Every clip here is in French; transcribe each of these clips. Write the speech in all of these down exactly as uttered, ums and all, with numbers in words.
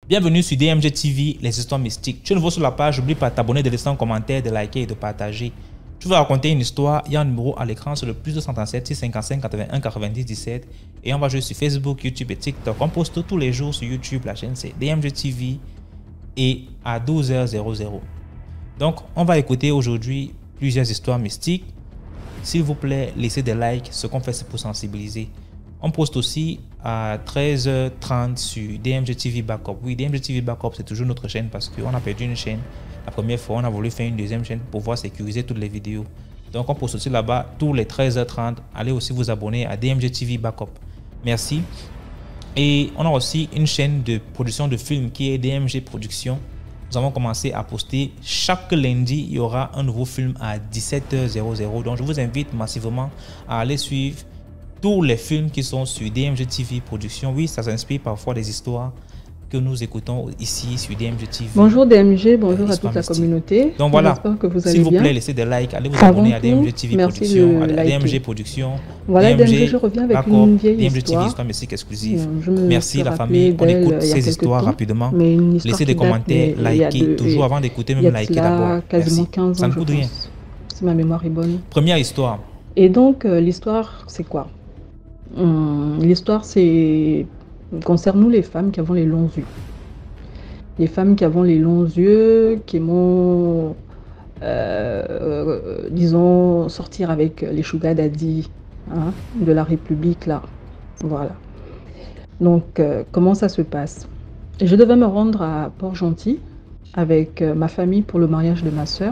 Bienvenue sur D M G T V, les histoires mystiques. Tu es nouveau sur la page, n'oublie pas de t'abonner, de laisser un commentaire, de liker et de partager. Tu vas raconter une histoire, il y a un numéro à l'écran sur le plus deux cent trente-sept, six cent cinquante-cinq, quatre-vingt-un, quatre-vingt-dix, dix-sept. Et on va jouer sur Facebook, YouTube et TikTok. On poste tous les jours sur YouTube, la chaîne c'est D M G T V et à douze heures. Donc on va écouter aujourd'hui plusieurs histoires mystiques. S'il vous plaît, laissez des likes, ce qu'on fait c'est pour sensibiliser. On poste aussi à treize heures trente sur D M G T V Backup. Oui, D M G T V Backup, c'est toujours notre chaîne parce qu'on a perdu une chaîne. La première fois, on a voulu faire une deuxième chaîne pour pouvoir sécuriser toutes les vidéos. Donc, on poste aussi là-bas tous les treize heures trente. Allez aussi vous abonner à D M G T V Backup. Merci. Et on a aussi une chaîne de production de films qui est D M G Production. Nous avons commencé à poster chaque lundi. Il y aura un nouveau film à dix-sept heures. Donc, je vous invite massivement à aller suivre tous les films qui sont sur D M G T V Production. Oui, ça s'inspire parfois des histoires que nous écoutons ici sur D M G T V. Bonjour D M G, bonjour à toute la communauté. Donc voilà, s'il vous plaît, bien. laissez des likes, allez vous abonner à D M G T V Production, à D M G Production. Voilà, D M G, je reviens avec Backup, une vieille D M G T V, histoire. histoire mystique exclusive. Je me Merci suis la rappelé famille, on d'elle écoute il y a ces quelques histoires temps, rapidement. mais une histoire Laissez qui des date, commentaires, mais il y a likez, de- toujours avant d'écouter, il y même a de likez cela d'abord. quasiment Merci. quinze Ça ans, ne je coûte rien. pense, si ma mémoire est bonne. Première histoire. Et donc, euh, l'histoire, c'est quoi? Hum, L'histoire, c'est concerne nous les femmes qui avons les longs yeux. Les femmes qui avons les longs yeux, qui aimons, euh, euh, disons, sortir avec les sugar daddy, hein, de la République, là. Voilà. Donc, euh, comment ça se passe? Je devais me rendre à Port-Gentil avec euh, ma famille pour le mariage de ma sœur.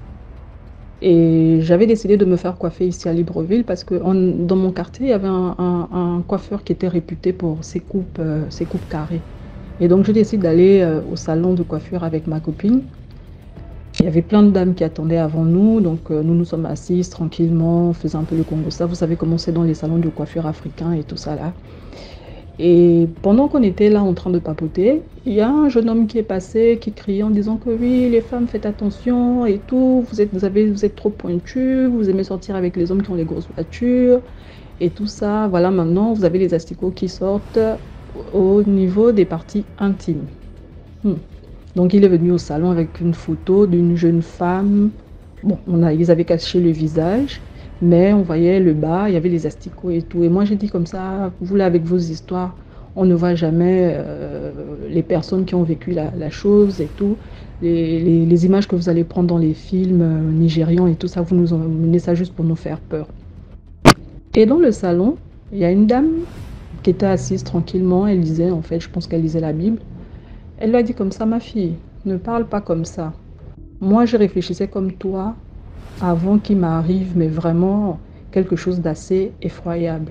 Et j'avais décidé de me faire coiffer ici à Libreville parce que en- dans mon quartier, il y avait un, un- un coiffeur qui était réputé pour ses coupes, euh, ses coupes carrées. Et donc, je décide d'aller euh, au salon de coiffure avec ma copine. Il y avait plein de dames qui attendaient avant nous, donc euh, nous nous sommes assises tranquillement, faisant un peu le Congo. Ça, vous savez comment c'est dans les salons de coiffure africains et tout ça là. Et pendant qu'on était là en train de papoter, il y a un jeune homme qui est passé, qui criait en disant que oui, les femmes, faites attention et tout, vous êtes, vous avez, vous êtes trop pointus, vous aimez sortir avec les hommes qui ont les grosses voitures et tout ça. Voilà, maintenant, vous avez les asticots qui sortent au niveau des parties intimes. Hmm. Donc, il est venu au salon avec une photo d'une jeune femme. Bon, on a, ils avaient caché le visage, mais on voyait le bas, il y avait les asticots et tout. Et moi, j'ai dit comme ça, vous là, avec vos histoires, on ne voit jamais euh, les personnes qui ont vécu la, la chose et tout. Les, les- les images que vous allez prendre dans les films euh, nigérians et tout ça, vous nous emmenez ça juste pour nous faire peur. Et dans le salon, il y a une dame qui était assise tranquillement. Elle lisait, en fait, je pense qu'elle lisait la Bible. Elle lui a dit comme ça, ma fille, ne parle pas comme ça. Moi, je réfléchissais comme toi avant qu'il m'arrive, mais vraiment quelque chose d'assez effroyable.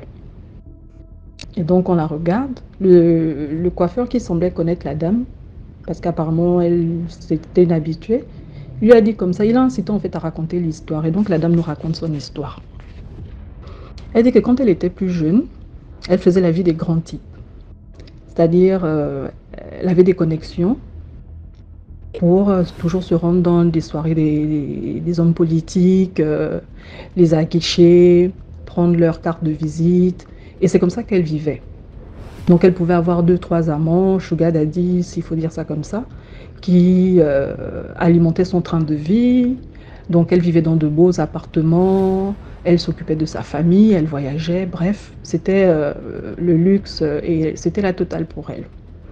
Et donc, on la regarde. Le, le coiffeur qui semblait connaître la dame, parce qu'apparemment, elle, c'était une habituée, lui a dit comme ça, il a incité en fait à raconter l'histoire. Et donc, la dame nous raconte son histoire. Elle dit que quand elle était plus jeune, elle faisait la vie des grands types. C'est-à-dire, euh, elle avait des connexions pour euh, toujours se rendre dans des soirées des, des- des hommes politiques, euh, les aguicher, prendre leur carte de visite. Et c'est comme ça qu'elle vivait. Donc elle pouvait avoir deux, trois amants, sugar daddy, s'il faut dire ça comme ça, qui euh, alimentaient son train de vie. Donc elle vivait dans de beaux appartements, elle s'occupait de sa famille, elle voyageait, bref, c'était euh, le luxe et c'était la totale pour elle.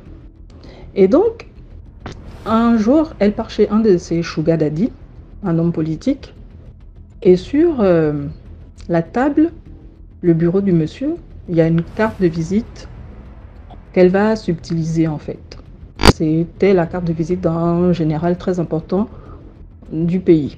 Et donc, un jour, elle part chez un de ses sugar daddy, un homme politique, et sur euh, la table, le bureau du monsieur, il y a une carte de visite qu'elle va subtiliser en fait. C'était la carte de visite d'un général très important du pays.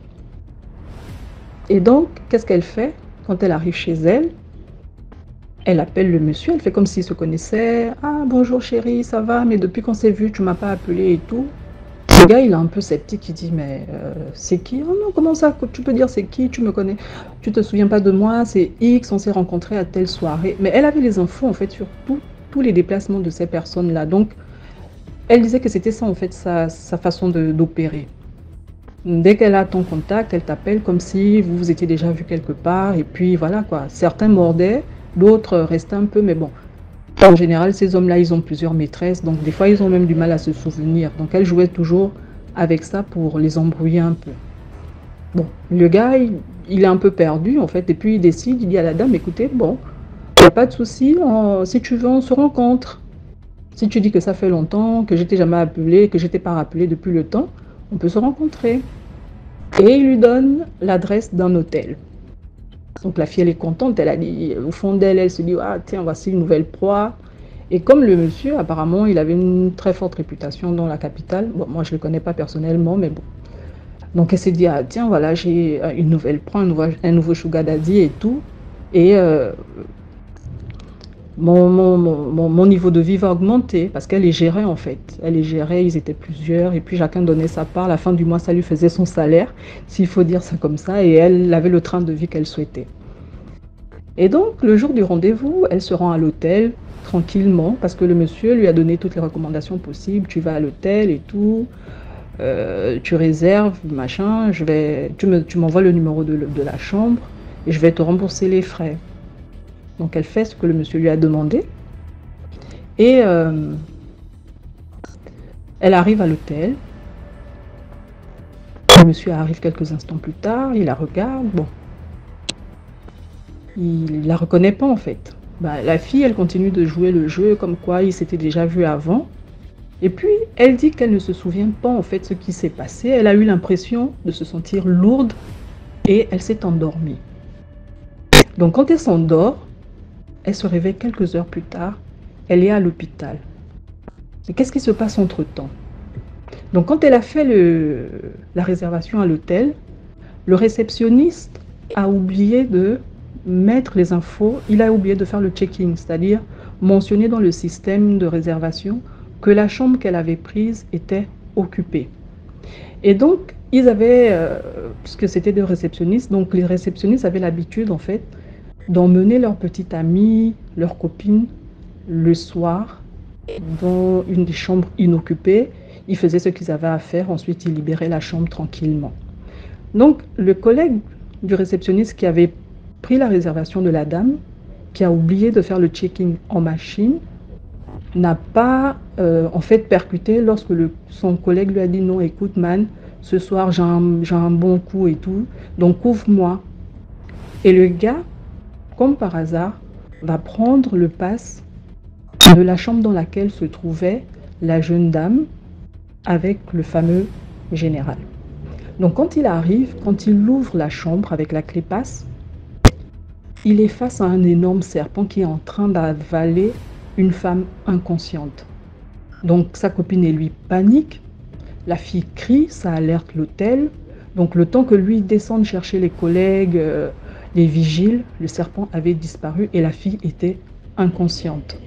Et donc, qu'est-ce qu'elle fait quand elle arrive chez elle? Elle appelle le monsieur, elle fait comme s'ils se connaissaient. Ah, bonjour chérie, ça va, mais depuis qu'on s'est vu, tu m'as pas appelé et tout. Le gars, il est un peu sceptique, il dit, mais euh, c'est qui? Oh non, comment ça? Tu peux dire c'est qui? Tu me connais? Tu te souviens pas de moi? C'est X, on s'est rencontrés à telle soirée. Mais elle avait les infos, en fait, sur tout- tous les déplacements de ces personnes-là. Donc, elle disait que c'était ça, en fait, sa, sa façon de- d'opérer. Dès qu'elle a ton contact, elle t'appelle comme si vous vous étiez déjà vu quelque part. Et puis, voilà, quoi. Certains mordaient, d'autres restaient un peu, mais bon. En général, ces hommes-là, ils ont plusieurs maîtresses, donc des fois, ils ont même du mal à se souvenir. Donc, elle jouait toujours avec ça pour les embrouiller un peu. Bon, le gars, il, il est un peu perdu, en fait, et puis il décide, il dit à la dame, écoutez, bon, il n'y a pas de souci, on- si tu veux, on se rencontre. Si tu dis que ça fait longtemps, que je t'ai jamais appelé, que je t'ai pas rappelé depuis le temps, on peut se rencontrer. Et il lui donne l'adresse d'un hôtel. Donc la fille, elle est contente, elle a dit, au fond d'elle, elle se dit, ah tiens, voici une nouvelle proie. Et comme le monsieur, apparemment, il avait une très forte réputation dans la capitale, bon, moi je ne le connais pas personnellement, mais bon. Donc elle s'est dit, ah tiens, voilà, j'ai une nouvelle proie, un nouveau, un nouveau sugar daddy et tout. Et euh, mon, mon, mon, mon niveau de vie va augmenter parce qu'elle les gérait en fait. Elle les gérait, ils étaient plusieurs et puis chacun donnait sa part. À la fin du mois, ça lui faisait son salaire, s'il faut dire ça comme ça, et elle avait le train de vie qu'elle souhaitait. Et donc, le jour du rendez-vous, elle se rend à l'hôtel tranquillement parce que le monsieur lui a donné toutes les recommandations possibles. Tu vas à l'hôtel et tout, euh, tu réserves, machin, je vais, tu me, tu m'envoies le numéro de, de la chambre et je vais te rembourser les frais. Donc elle fait ce que le monsieur lui a demandé et euh, elle arrive à l'hôtel. Le monsieur arrive quelques instants plus tard, il la regarde, bon, il ne la reconnaît pas en fait. Bah, la fille, elle continue de jouer le jeu comme quoi il s'était déjà vu avant. Et puis, elle dit qu'elle ne se souvient pas en fait ce qui s'est passé. Elle a eu l'impression de se sentir lourde et elle s'est endormie. Donc quand elle s'endort, elle se réveille quelques heures plus tard, elle est à l'hôpital. Et qu'est-ce qui se passe entre-temps? Donc quand elle a fait le, la réservation à l'hôtel, le réceptionniste a oublié de mettre les infos, il a oublié de faire le check-in, c'est-à-dire mentionner dans le système de réservation que la chambre qu'elle avait prise était occupée. Et donc, ils avaient, euh, puisque c'était des réceptionnistes, donc les réceptionnistes avaient l'habitude en fait d'emmener leur petite amie, leur copine, le soir, dans une des chambres inoccupées. Ils faisaient ce qu'ils avaient à faire, ensuite ils libéraient la chambre tranquillement. Donc, le collègue du réceptionniste qui avait pris la réservation de la dame, qui a oublié de faire le check-in en machine, n'a pas euh, en fait percuté lorsque le, son collègue lui a dit non, écoute man, ce soir j'ai un, j'ai un bon coup et tout, donc couvre-moi. Et le gars, comme par hasard, va prendre le pass de la chambre dans laquelle se trouvait la jeune dame avec le fameux général. Donc quand il arrive, quand il ouvre la chambre avec la clé passe, il est face à un énorme serpent qui est en train d'avaler une femme inconsciente. Donc sa copine et lui paniquent, la fille crie, ça alerte l'hôtel. Donc le temps que lui descende chercher les collègues, euh, les vigiles, le serpent avait disparu et la fille était inconsciente.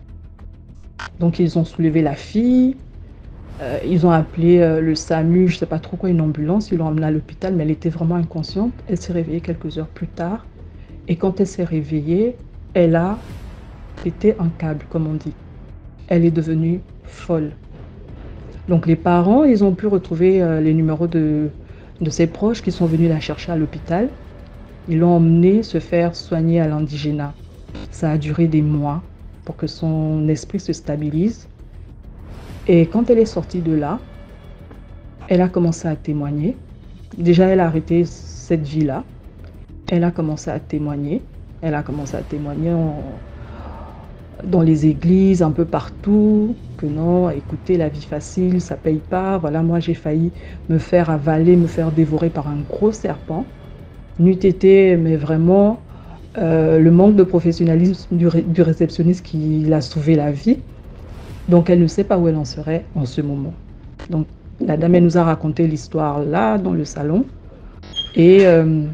Donc ils ont soulevé la fille, euh, ils ont appelé euh, le SAMU, je ne sais pas trop quoi, une ambulance, ils l'ont emmenée à l'hôpital, mais elle était vraiment inconsciente. Elle s'est réveillée quelques heures plus tard et quand elle s'est réveillée, elle a pété un câble, comme on dit. Elle est devenue folle. Donc les parents, ils ont pu retrouver euh, les numéros de, de ses proches qui sont venus la chercher à l'hôpital. Ils l'ont emmenée se faire soigner à l'indigénat. Ça a duré des mois pour que son esprit se stabilise. Et quand elle est sortie de là, elle a commencé à témoigner. Déjà, elle a arrêté cette vie-là. Elle a commencé à témoigner. Elle a commencé à témoigner en, dans les églises, un peu partout, que non, écoutez, la vie facile, ça paye pas. Voilà, moi, j'ai failli me faire avaler, me faire dévorer par un gros serpent. N'eût été, mais vraiment, euh, le manque de professionnalisme du, ré, du réceptionniste qui l'a sauvé la vie. Donc, elle ne sait pas où elle en serait en ce moment. Donc, la dame, elle nous a raconté l'histoire là, dans le salon. Et, euh,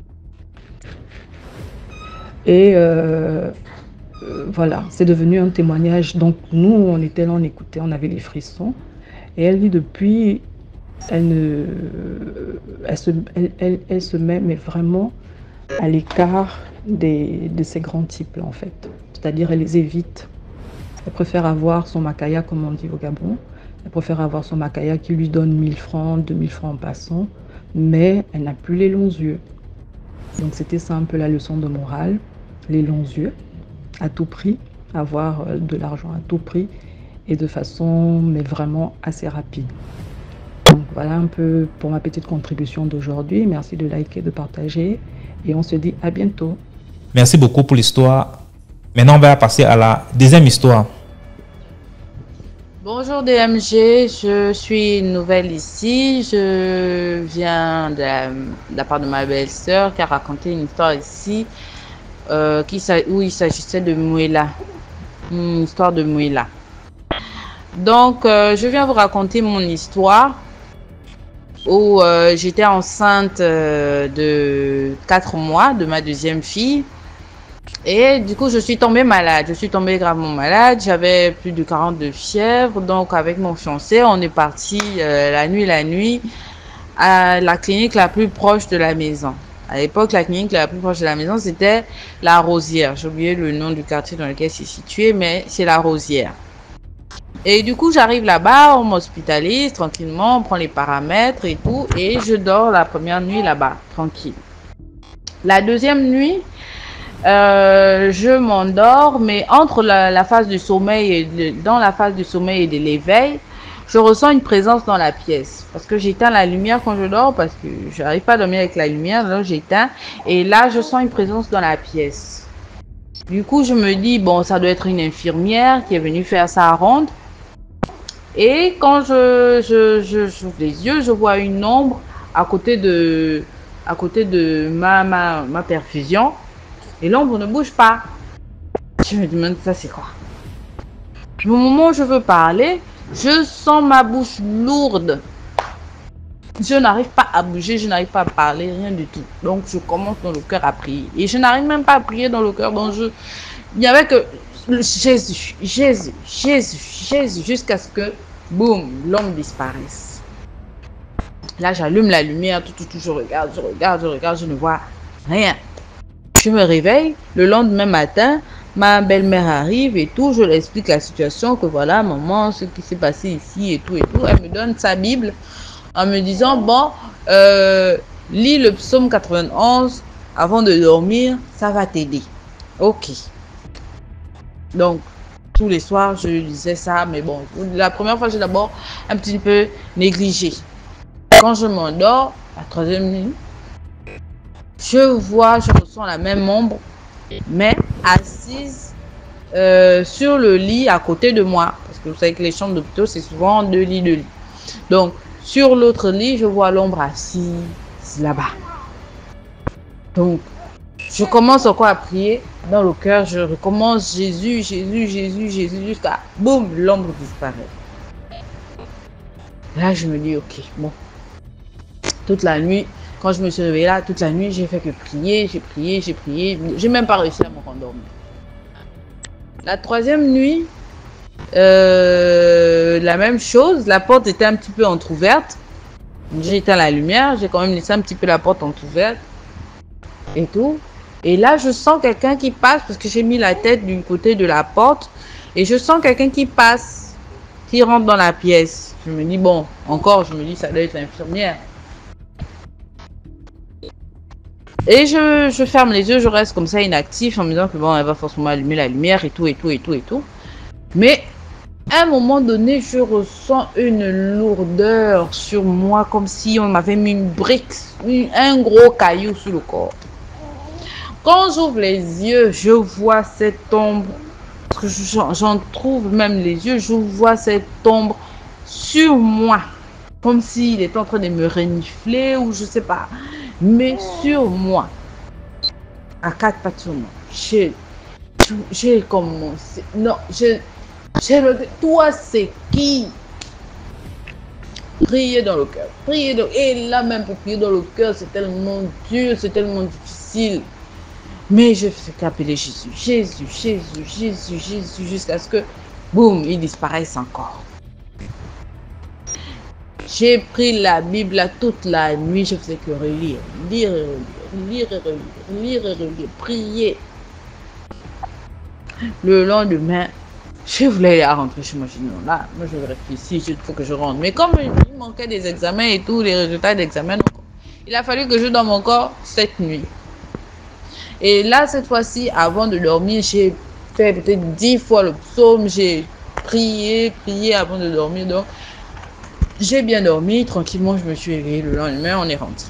et euh, euh, voilà, c'est devenu un témoignage. Donc, nous, on était là, on écoutait, on avait les frissons. Et elle dit depuis, elle, ne, elle, se, elle, elle, elle se met mais vraiment à l'écart des, de ces grands types-là, en fait. C'est-à-dire, elle les évite. Elle préfère avoir son macaya, comme on dit au Gabon. Elle préfère avoir son macaya qui lui donne mille francs, deux mille francs en passant. Mais elle n'a plus les longs yeux. Donc, c'était ça un peu la leçon de morale. Les longs yeux, à tout prix. avoir euh, de l'argent à tout prix et de façon, mais vraiment assez rapide. Donc voilà un peu pour ma petite contribution d'aujourd'hui. Merci de liker, de partager et on se dit à bientôt. Merci beaucoup pour l'histoire. Maintenant, on va passer à la deuxième histoire. Bonjour D M G, je suis nouvelle ici. Je viens de la, de la part de ma belle-sœur qui a raconté une histoire ici euh, qui, où il s'agissait de Mouela. Une histoire de Mouela. Donc, euh, je viens vous raconter mon histoire où euh, j'étais enceinte euh, de quatre mois de ma deuxième fille. Et du coup, je suis tombée malade. Je suis tombée gravement malade. J'avais plus de quarante de fièvre. Donc, avec mon fiancé, on est parti euh, la nuit, la nuit, à la clinique la plus proche de la maison. À l'époque, la clinique la plus proche de la maison, c'était la Rosière. J'ai oublié le nom du quartier dans lequel c'est situé, mais c'est la Rosière. Et du coup, j'arrive là-bas, on m'hospitalise tranquillement, on prend les paramètres et tout. Et je dors la première nuit là-bas, tranquille. La deuxième nuit, Euh, je m'endors, mais entre la, la phase du sommeil et de, dans la phase du sommeil et de l'éveil, je ressens une présence dans la pièce. Parce que j'éteins la lumière quand je dors, parce que je n'arrive pas à dormir avec la lumière, donc j'éteins. Et là, je sens une présence dans la pièce. Du coup, je me dis, bon, ça doit être une infirmière qui est venue faire sa ronde. Et quand je, je, je, j'ouvre les yeux, je vois une ombre à côté de, à côté de ma, ma, ma perfusion. Et l'ombre ne bouge pas. Je me demande, ça c'est quoi? Au moment où je veux parler, je sens ma bouche lourde. Je n'arrive pas à bouger, je n'arrive pas à parler, rien du tout. Donc je commence dans le cœur à prier. Et je n'arrive même pas à prier dans le cœur. Donc je... Il n'y avait que Jésus, Jésus, Jésus, Jésus, jusqu'à ce que, boum, l'homme disparaisse. Là, j'allume la lumière, tout, tout, tout, je regarde, je regarde, je regarde, je ne vois rien. Je me réveille, le lendemain matin, ma belle-mère arrive et tout, je lui explique la situation, que voilà, maman, ce qui s'est passé ici et tout et tout. Elle me donne sa Bible en me disant, bon, euh, lis le psaume quatre-vingt-onze avant de dormir, ça va t'aider. Ok. Donc, tous les soirs, je lisais ça, mais bon, la première fois, j'ai d'abord un petit peu négligé. Quand je m'endors, la troisième nuit, je vois, je ressens la même ombre, mais assise euh, sur le lit à côté de moi. Parce que vous savez que les chambres d'hôpitaux, c'est souvent deux lits, deux lits. Donc, sur l'autre lit, je vois l'ombre assise là-bas. Donc, je commence encore à prier dans le cœur. Je recommence Jésus, Jésus, Jésus, Jésus, jusqu'à boum, l'ombre disparaît. Là, je me dis, ok, bon. Toute la nuit, quand je me suis réveillée là, toute la nuit, j'ai fait que prier, j'ai prié, j'ai prié. J'ai même pas réussi à me rendormir. La troisième nuit, euh, la même chose. La porte était un petit peu entrouverte. J'ai éteint la lumière, j'ai quand même laissé un petit peu la porte entrouverte. Et tout. Et là, je sens quelqu'un qui passe, parce que j'ai mis la tête du côté de la porte. Et je sens quelqu'un qui passe, qui rentre dans la pièce. Je me dis, bon, encore, je me dis, ça doit être l'infirmière. Et je, je ferme les yeux, je reste comme ça inactif en me disant que bon, elle va forcément allumer la lumière et tout, et tout, et tout, et tout. Mais à un moment donné, je ressens une lourdeur sur moi, comme si on m'avait mis une brique, un gros caillou sur le corps. Quand j'ouvre les yeux, je vois cette ombre, parce que j'en trouve même les yeux, je vois cette ombre sur moi, comme s'il était en train de me renifler ou je sais pas. Mais sur moi, à quatre pattes sur moi, j'ai, j'ai commencé, non, j'ai, j'ai le, toi c'est qui? Prier dans le cœur, prier dans, et là même pour prier dans le cœur, c'est tellement dur, c'est tellement difficile. Mais je fais qu'appeler Jésus, Jésus, Jésus, Jésus, Jésus, jusqu'à ce que, boum, il disparaisse encore. J'ai pris la Bible là, toute la nuit, je faisais que relire, lire et relire, lire et relire, lire et relire, prier. Le lendemain, je voulais rentrer chez moi, je dis non, là, moi je réfléchis, il faut que je rentre. Mais comme il manquait des examens et tout, les résultats d'examen, il a fallu que je dorme encore cette nuit. Et là, cette fois-ci, avant de dormir, j'ai fait peut-être dix fois le psaume, j'ai prié, prié avant de dormir. Donc, j'ai bien dormi, tranquillement, je me suis réveillée le lendemain, on est rentré.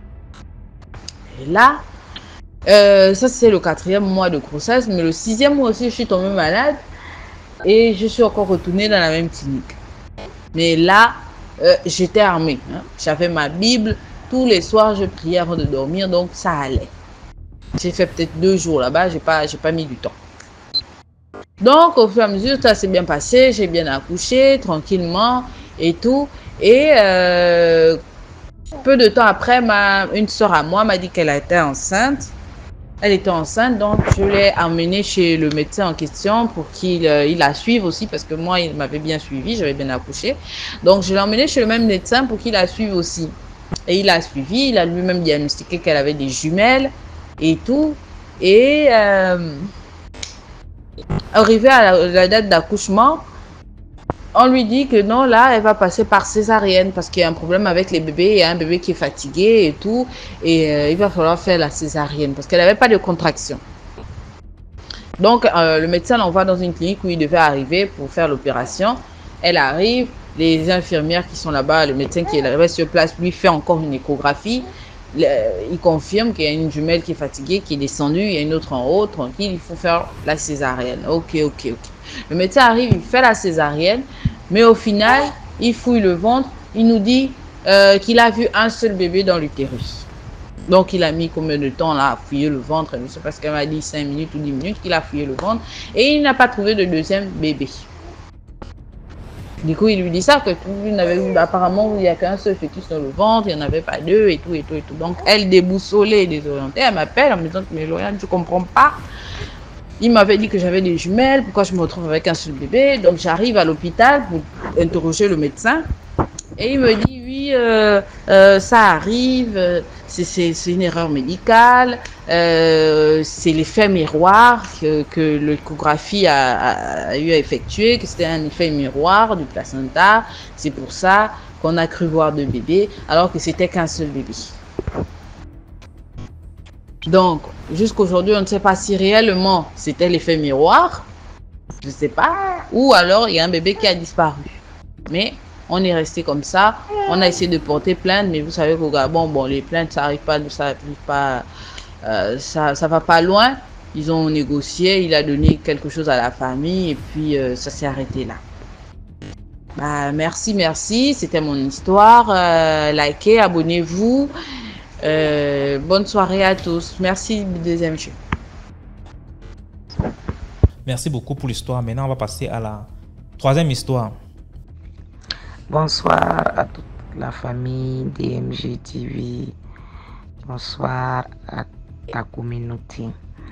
Et là, euh, ça c'est le quatrième mois de grossesse, mais le sixième mois aussi, je suis tombée malade et je suis encore retournée dans la même clinique. Mais là, euh, j'étais armée. Hein. J'avais ma Bible. Tous les soirs, je priais avant de dormir, donc ça allait. J'ai fait peut-être deux jours là-bas, j'ai pas, j'ai pas mis du temps. Donc, au fur et à mesure, ça s'est bien passé, j'ai bien accouché, tranquillement et tout. Et euh, peu de temps après, ma, une soeur à moi m'a dit qu'elle était enceinte. Elle était enceinte, donc je l'ai emmenée chez le médecin en question pour qu'il euh, il la suive aussi, parce que moi, il m'avait bien suivi, j'avais bien accouché. Donc, je l'ai emmenée chez le même médecin pour qu'il la suive aussi. Et il a suivi, il a lui-même diagnostiqué qu'elle avait des jumelles et tout. Et euh, arrivé à la, la date d'accouchement, on lui dit que non, là, elle va passer par césarienne parce qu'il y a un problème avec les bébés. Il y a un bébé qui est fatigué et tout. Et euh, il va falloir faire la césarienne parce qu'elle n'avait pas de contraction. Donc, euh, le médecin l'envoie dans une clinique où il devait arriver pour faire l'opération. Elle arrive, les infirmières qui sont là-bas, le médecin qui est là sur place, lui fait encore une échographie. Le, il confirme qu'il y a une jumelle qui est fatiguée, qui est descendue, il y a une autre en haut, tranquille, il faut faire la césarienne. Ok, ok, ok. Le médecin arrive, il fait la césarienne, mais au final, il fouille le ventre, il nous dit euh, qu'il a vu un seul bébé dans l'utérus. Donc, il a mis combien de temps là à fouiller le ventre? Je ne sais pas ce qu'elle m'a dit, cinq minutes ou dix minutes qu'il a fouillé le ventre. Et il n'a pas trouvé de deuxième bébé. Du coup, il lui dit ça, que il n'avait, apparemment, il n'y a qu'un seul fœtus dans le ventre, il n'y en avait pas deux et tout, et tout, et tout. Donc, elle déboussolée, désorientée, elle m'appelle en me disant que, mais Lauriane, je ne comprends pas. Il m'avait dit que j'avais des jumelles, pourquoi je me retrouve avec un seul bébé? Donc, j'arrive à l'hôpital pour interroger le médecin. Et il me dit, oui, euh, euh, ça arrive, euh, c'est une erreur médicale, euh, c'est l'effet miroir que, que l'échographie a, a, a eu à effectuer, que c'était un effet miroir du placenta. C'est pour ça qu'on a cru voir deux bébés, alors que c'était qu'un seul bébé. Donc, jusqu'aujourd'hui, on ne sait pas si réellement c'était l'effet miroir, je ne sais pas, ou alors il y a un bébé qui a disparu. Mais on est resté comme ça. On a essayé de porter plainte, mais vous savez qu'au Gabon, bon, les plaintes, ça n'arrive pas, ça arrive pas, euh, ça, ça va pas loin. Ils ont négocié, il a donné quelque chose à la famille et puis euh, ça s'est arrêté là. Bah, merci, merci. C'était mon histoire. Euh, likez, abonnez-vous. Euh, bonne soirée à tous. Merci, deuxième jeu. Merci beaucoup pour l'histoire. Maintenant, on va passer à la troisième histoire. Bonsoir à toute la famille D M G T V. Bonsoir à ta communauté.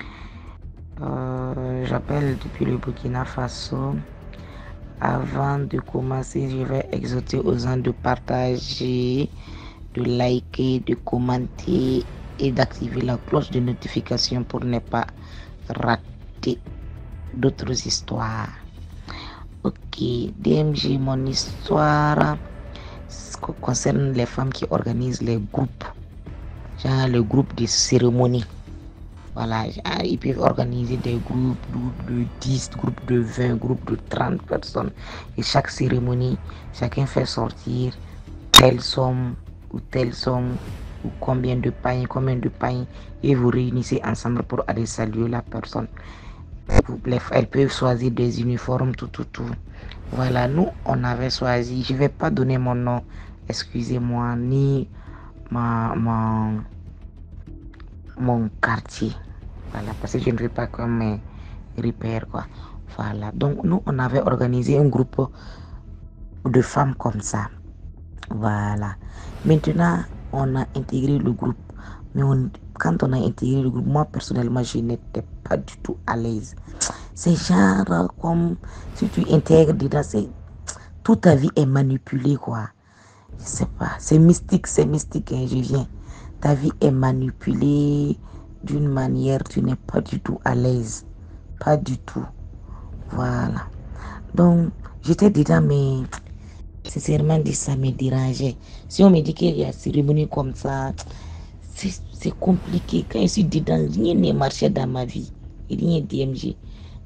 Euh, J'appelle depuis le Burkina Faso. Avant de commencer, je vais exhorter aux gens de partager, de liker, de commenter et d'activer la cloche de notification pour ne pas rater d'autres histoires. Ok, D M G, mon histoire concerne les femmes qui organisent les groupes, genre le groupe de cérémonie. Voilà, ils peuvent organiser des groupes, groupes de dix, groupes de vingt, groupes de trente personnes. Et chaque cérémonie, chacun fait sortir telle somme ou telle somme, ou combien de pains, combien de pains, et vous réunissez ensemble pour aller saluer la personne. Elles peuvent choisir des uniformes, tout, tout, tout. Voilà, nous, on avait choisi, je ne vais pas donner mon nom, excusez-moi, ni ma, ma, mon quartier. Voilà, parce que je ne veux pas qu'on me repère, quoi. Voilà, donc nous, on avait organisé un groupe de femmes comme ça. Voilà. Maintenant, on a intégré le groupe. Mais on, quand on a intégré le groupe, moi, personnellement, je n'étais pas du tout à l'aise. C'est genre comme si tu intègres dedans, toute ta vie est manipulée, quoi. Je sais pas, c'est mystique, c'est mystique, hein, je viens. Ta vie est manipulée d'une manière, tu n'es pas du tout à l'aise. Pas du tout. Voilà. Donc, j'étais dedans, mais sincèrement dit, ça me dérangeait. Si on me dit qu'il y a une cérémonie comme ça, c'est compliqué. Quand je suis dedans, rien n'est marché dans ma vie. Rien D M G.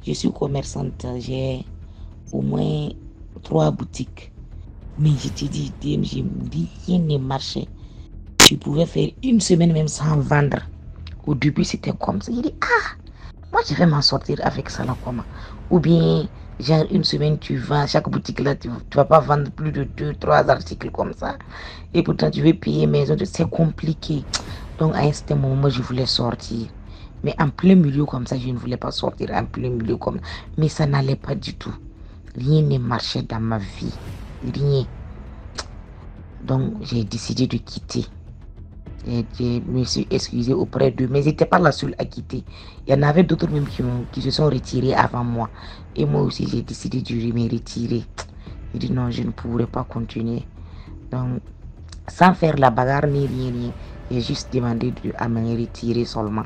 Je suis commerçante, j'ai au moins trois boutiques. Mais je te dis, rien ne marchait. Je pouvais faire une semaine même sans vendre. Au début, c'était comme ça. Il dit, ah, moi, je vais m'en sortir avec ça là, comment? Ou bien, genre, une semaine, tu vends, chaque boutique là, tu ne vas pas vendre plus de deux, trois articles comme ça. Et pourtant, tu veux payer maison, c'est compliqué. Donc, à un certain moment, moi, je voulais sortir. Mais en plein milieu comme ça, je ne voulais pas sortir en plein milieu comme ça. Mais ça n'allait pas du tout. Rien ne marchait dans ma vie. Rien. Donc, j'ai décidé de quitter. Et je me suis excusé auprès d'eux. Mais je n'étais pas la seule à quitter. Il y en avait d'autres même qui, ont, qui se sont retirés avant moi. Et moi aussi, j'ai décidé de me retirer. J'ai dit non, je ne pourrais pas continuer. Donc, sans faire la bagarre ni rien, rien. J'ai juste demandé de, à me retirer seulement.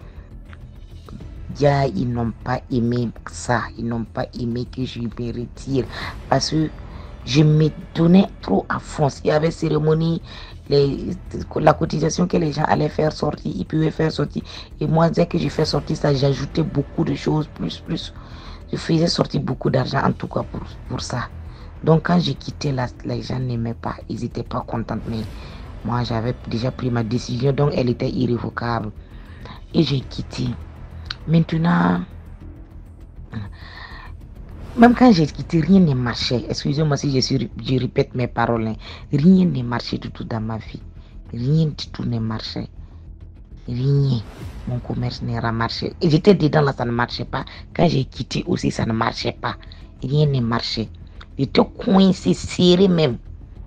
Yeah, ils n'ont pas aimé ça, ils n'ont pas aimé que je me retire parce que je me donnais trop à fond. Il y avait cérémonie, les, la cotisation que les gens allaient faire sortir, ils pouvaient faire sortir. Et moi, dès que je fais sortir ça, j'ajoutais beaucoup de choses, plus, plus. Je faisais sortir beaucoup d'argent en tout cas pour, pour ça. Donc quand j'ai quitté, là, les gens n'aimaient pas, ils n'étaient pas contents. Mais moi, j'avais déjà pris ma décision, donc elle était irrévocable. Et j'ai quitté. Maintenant, même quand j'ai quitté, rien ne marchait. Excusez-moi si je, suis, je répète mes paroles. Hein. Rien ne marchait du tout dans ma vie. Rien du tout ne marchait. Rien. Mon commerce n'a marché. Et j'étais dedans là, ça ne marchait pas. Quand j'ai quitté aussi, ça ne marchait pas. Rien ne marchait. J'étais coincé, serré même.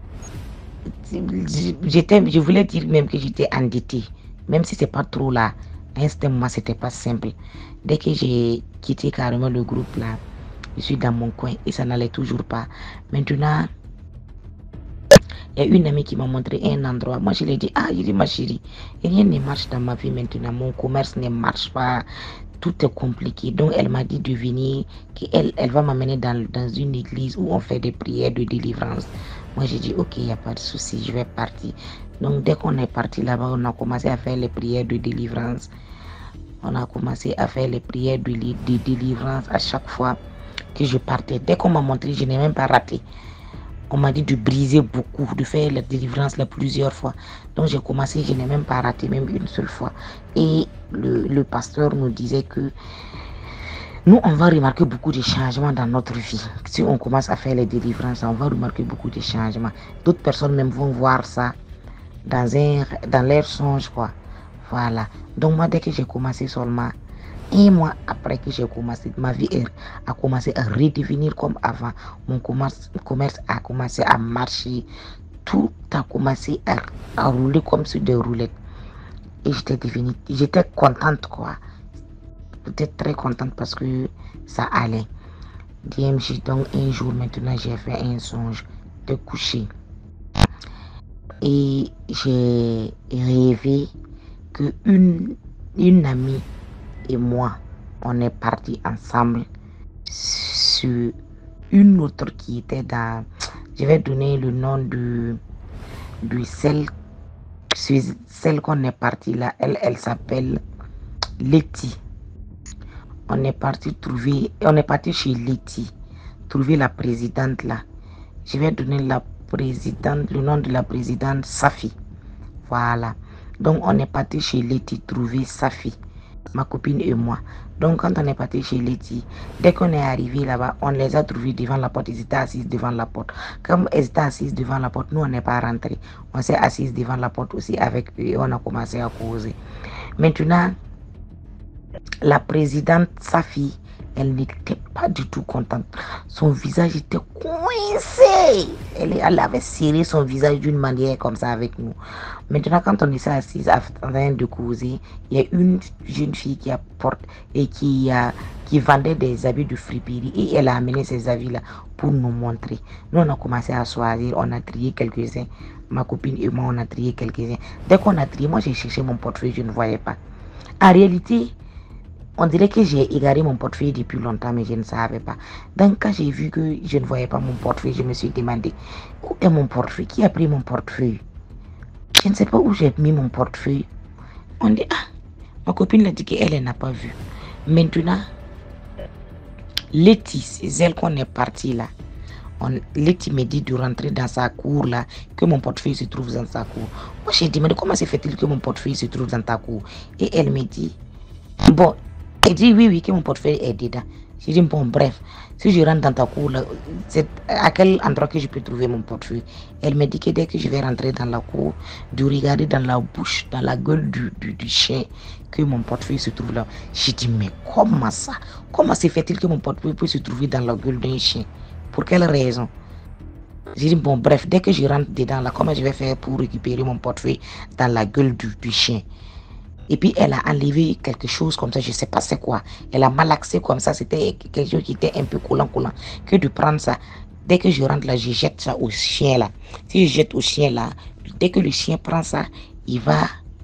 J'étais, je voulais dire même que j'étais endetté. Même si c'est pas trop là. À un moment, c'était pas simple. Dès que j'ai quitté carrément le groupe là, je suis dans mon coin et ça n'allait toujours pas. Maintenant, il y a une amie qui m'a montré un endroit. Moi, je lui ai dit, ah, je dis, ma chérie, rien ne marche dans ma vie maintenant. Mon commerce ne marche pas. Tout est compliqué. Donc, elle m'a dit de venir, qu'elle elle va m'amener dans, dans une église où on fait des prières de délivrance. Moi, j'ai dit, ok, il n'y a pas de souci, je vais partir. Donc, dès qu'on est parti là-bas, on a commencé à faire les prières de délivrance. On a commencé à faire les prières de, de délivrance à chaque fois que je partais. Dès qu'on m'a montré, je n'ai même pas raté. On m'a dit de briser beaucoup, de faire la délivrance là plusieurs fois. Donc j'ai commencé, je n'ai même pas raté, même une seule fois. Et le, le pasteur nous disait que nous, on va remarquer beaucoup de changements dans notre vie. Si on commence à faire les délivrances, on va remarquer beaucoup de changements. D'autres personnes même vont voir ça dans, un, dans leur songe, quoi. Voilà. Donc moi, dès que j'ai commencé seulement, un mois après que j'ai commencé, ma vie a commencé à redevenir comme avant. Mon commerce, commerce a commencé à marcher. Tout a commencé à, à rouler comme sur des roulettes. Et j'étais devenue, j'étais contente, quoi. Peut-être très contente parce que ça allait. D M J, donc un jour maintenant, j'ai fait un songe de coucher. Et j'ai rêvé que une, une amie et moi, on est partis ensemble sur une autre qui était dans... Je vais donner le nom de, de celle, celle qu'on est parti là. Elle, elle s'appelle Letty. On est parti trouver... On est parti chez Letty, trouver la présidente là. Je vais donner la présidente, le nom de la présidente, Safi. Voilà. Donc, on est parti chez Letty trouver Safi, ma copine et moi. Donc, quand on est parti chez Letty, dès qu'on est arrivé là-bas, on les a trouvés devant la porte. Ils étaient assis devant la porte. Comme elles étaient assises devant la porte, nous, on n'est pas rentrés. On s'est assis devant la porte aussi avec eux et on a commencé à causer. Maintenant, la présidente Safi, elle n'était pas du tout contente. Son visage était coincé. Elle, elle avait serré son visage d'une manière comme ça avec nous. Maintenant, quand on était assis en train de causer, il y a une jeune fille qui apporte et qui, a, qui vendait des habits de friperie. Et elle a amené ces habits-là pour nous montrer. Nous, on a commencé à choisir. On a trié quelques-uns. Ma copine et moi, on a trié quelques-uns. Dès qu'on a trié, moi, j'ai cherché mon portefeuille. Je ne voyais pas. En réalité, on dirait que j'ai égaré mon portefeuille depuis longtemps, mais je ne savais pas. Donc, quand j'ai vu que je ne voyais pas mon portefeuille, je me suis demandé, où est mon portefeuille? Qui a pris mon portefeuille? Je ne sais pas où j'ai mis mon portefeuille. On dit, ah, ma copine l'a dit qu'elle n'a pas vu. Maintenant, Letty, c'est elle qu'on est parti là. On, Letty me dit de rentrer dans sa cour là, que mon portefeuille se trouve dans sa cour. Moi j'ai demandé comment se fait-il que mon portefeuille se trouve dans ta cour. Et elle me dit, bon, elle dit oui, oui, que mon portefeuille est dedans. J'ai dit, bon, bref, si je rentre dans ta cour là, c'est à quel endroit que je peux trouver mon portefeuille. Elle me dit que dès que je vais rentrer dans la cour, de regarder dans la bouche, dans la gueule du, du, du chien, que mon portefeuille se trouve là. J'ai dit, mais comment ça? Comment se fait-il que mon portefeuille peut se trouver dans la gueule d'un chien? Pour quelle raison? J'ai dit, bon, bref, dès que je rentre dedans là, comment je vais faire pour récupérer mon portefeuille dans la gueule du, du chien? Et puis elle a enlevé quelque chose comme ça, je ne sais pas c'est quoi. Elle a malaxé comme ça, c'était quelque chose qui était un peu collant, collant. Que de prendre ça, dès que je rentre là, je jette ça au chien là. Si je jette au chien là, dès que le chien prend ça, il va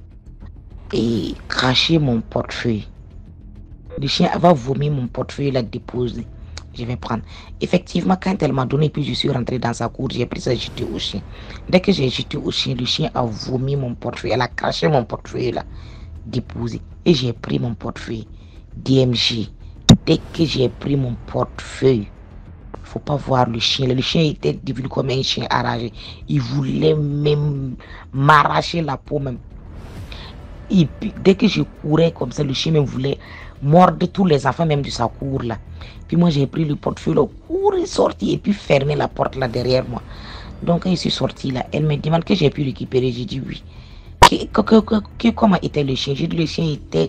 et cracher mon portefeuille. Le chien va vomir mon portefeuille, la déposer. Je vais prendre. Effectivement, quand elle m'a donné, puis je suis rentré dans sa cour, j'ai pris ça, jeté au chien. Dès que j'ai jeté au chien, le chien a vomi mon portefeuille. Elle a craché mon portefeuille là, déposé. Et j'ai pris mon portefeuille. D M G. Dès que j'ai pris mon portefeuille, faut pas voir le chien. Le chien était devenu comme un chien arraché. Il voulait même m'arracher la peau même. Et puis, dès que je courais comme ça, le chien me voulait mordre tous les enfants même de sa cour là. Puis moi j'ai pris le portefeuille, là, courir, sorti et puis fermer la porte là derrière moi. Donc quand je suis sorti là, elle me demande que j'ai pu récupérer. J'ai dit oui. Que, que, que, que, comment était le chien? J'ai dit le chien était,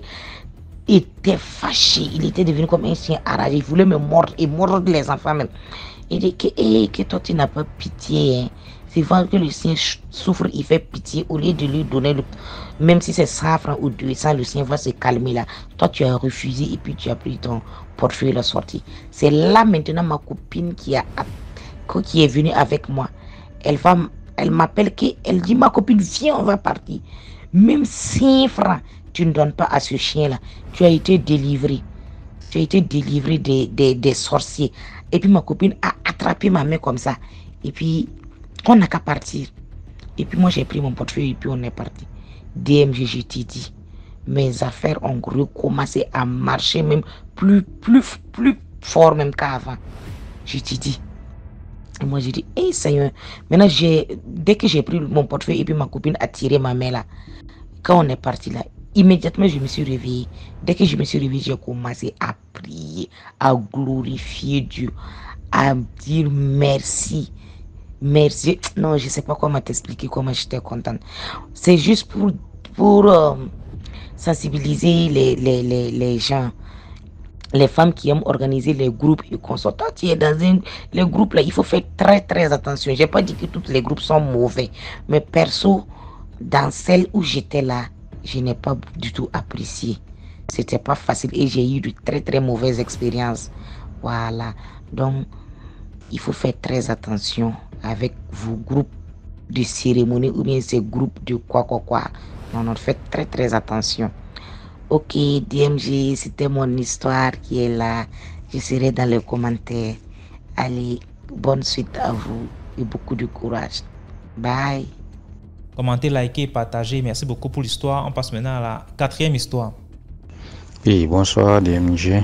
était fâché. Il était devenu comme un chien arragé. Il voulait me mordre et mordre les enfants même. Il dit que, hey, que toi tu n'as pas pitié. Hein. C'est vrai que le chien souffre, il fait pitié. Au lieu de lui donner, le, même si c'est cent francs ou deux cents, le chien va se calmer là. Toi tu as refusé et puis tu as pris ton portefeuille la sortie. C'est là maintenant ma copine qui, a, qui est venue avec moi. Elle va, elle m'appelle, elle dit ma copine viens on va partir. Même cinq francs tu ne donnes pas à ce chien là. Tu as été délivré. Tu as été délivré des, des, des sorciers. Et puis ma copine a attrapé ma main comme ça. Et puis on n'a qu'à partir. Et puis moi j'ai pris mon portefeuille et puis on est parti. D M G, je t'ai dit. Mes affaires ont recommencé à marcher même plus, plus, plus fort même qu'avant. Je t'ai dit. Et moi j'ai dit, hé hey, Seigneur. Maintenant, dès que j'ai pris mon portefeuille et puis ma copine a tiré ma main là, quand on est parti là, immédiatement je me suis réveillée. Dès que je me suis réveillée, j'ai commencé à prier, à glorifier Dieu, à dire merci. Merci. Non, je ne sais pas comment t'expliquer comment j'étais contente. C'est juste pour, pour euh, sensibiliser les, les, les, les gens, les femmes qui aiment organiser les groupes et consorts. Toi, tu es dans un, les groupes là, il faut faire très très attention. Je n'ai pas dit que tous les groupes sont mauvais, mais perso, dans celle où j'étais là, je n'ai pas du tout apprécié. C'était pas facile et j'ai eu de très très mauvaises expériences. Voilà. Donc, il faut faire très attention avec vos groupes de cérémonie ou bien ces groupes de quoi quoi quoi. Non, non, faites très très attention. Ok, D M G, c'était mon histoire qui est là. Je serai dans les commentaires. Allez, bonne suite à vous et beaucoup de courage. Bye. Commentez, likez, partagez. Merci beaucoup pour l'histoire. On passe maintenant à la quatrième histoire. Oui, bonsoir D M G.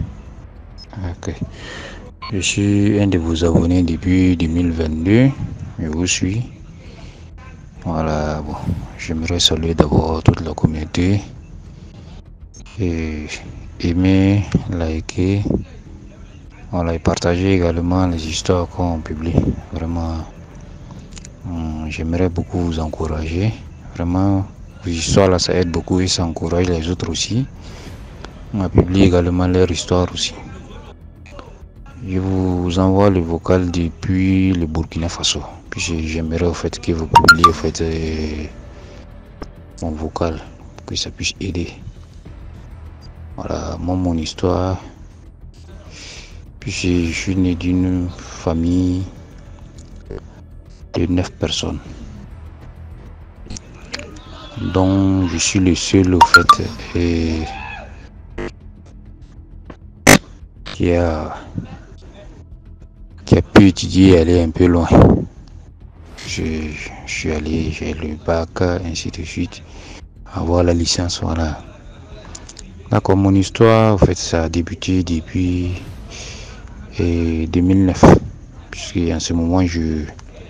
Ok. Je suis un de vos abonnés depuis deux mille vingt-deux. Je vous suis. Voilà, bon, j'aimerais saluer d'abord toute la communauté. Et aimer, liker, voilà, et partager également les histoires qu'on publie. Vraiment, hum, j'aimerais beaucoup vous encourager. Vraiment, vos histoires là, ça aide beaucoup et ça encourage les autres aussi. On publie également leur histoire aussi. Je vous envoie le vocal depuis le Burkina Faso. Puis j'aimerais au fait que vous publiez au fait euh, mon vocal pour que ça puisse aider. Voilà, moi mon histoire. Puis je suis né d'une famille de neuf personnes. Donc je suis le seul au fait et qui a qui a pu étudier et aller un peu loin. Je, je suis allé, j'ai le bac, ainsi de suite, avoir la licence, voilà. D'accord, mon histoire, en fait, ça a débuté depuis et deux mille neuf, puisque en ce moment je,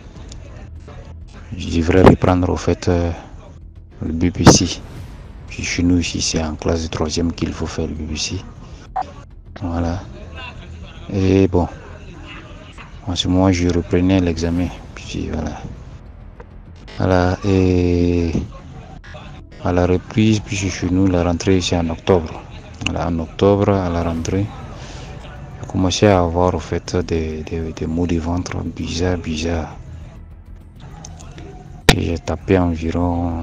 je devrais reprendre au fait euh, le B P C. Puis chez nous ici c'est en classe de troisième qu'il faut faire le B P C. Voilà. Et bon, en ce moment je reprenais l'examen. Puis voilà. Voilà. Et à la reprise, puis chez nous la rentrée c'est en octobre. Voilà, en octobre à la rentrée, j'ai commencé à avoir au fait des, des, des maux de ventre bizarres, bizarres. Et j'ai tapé environ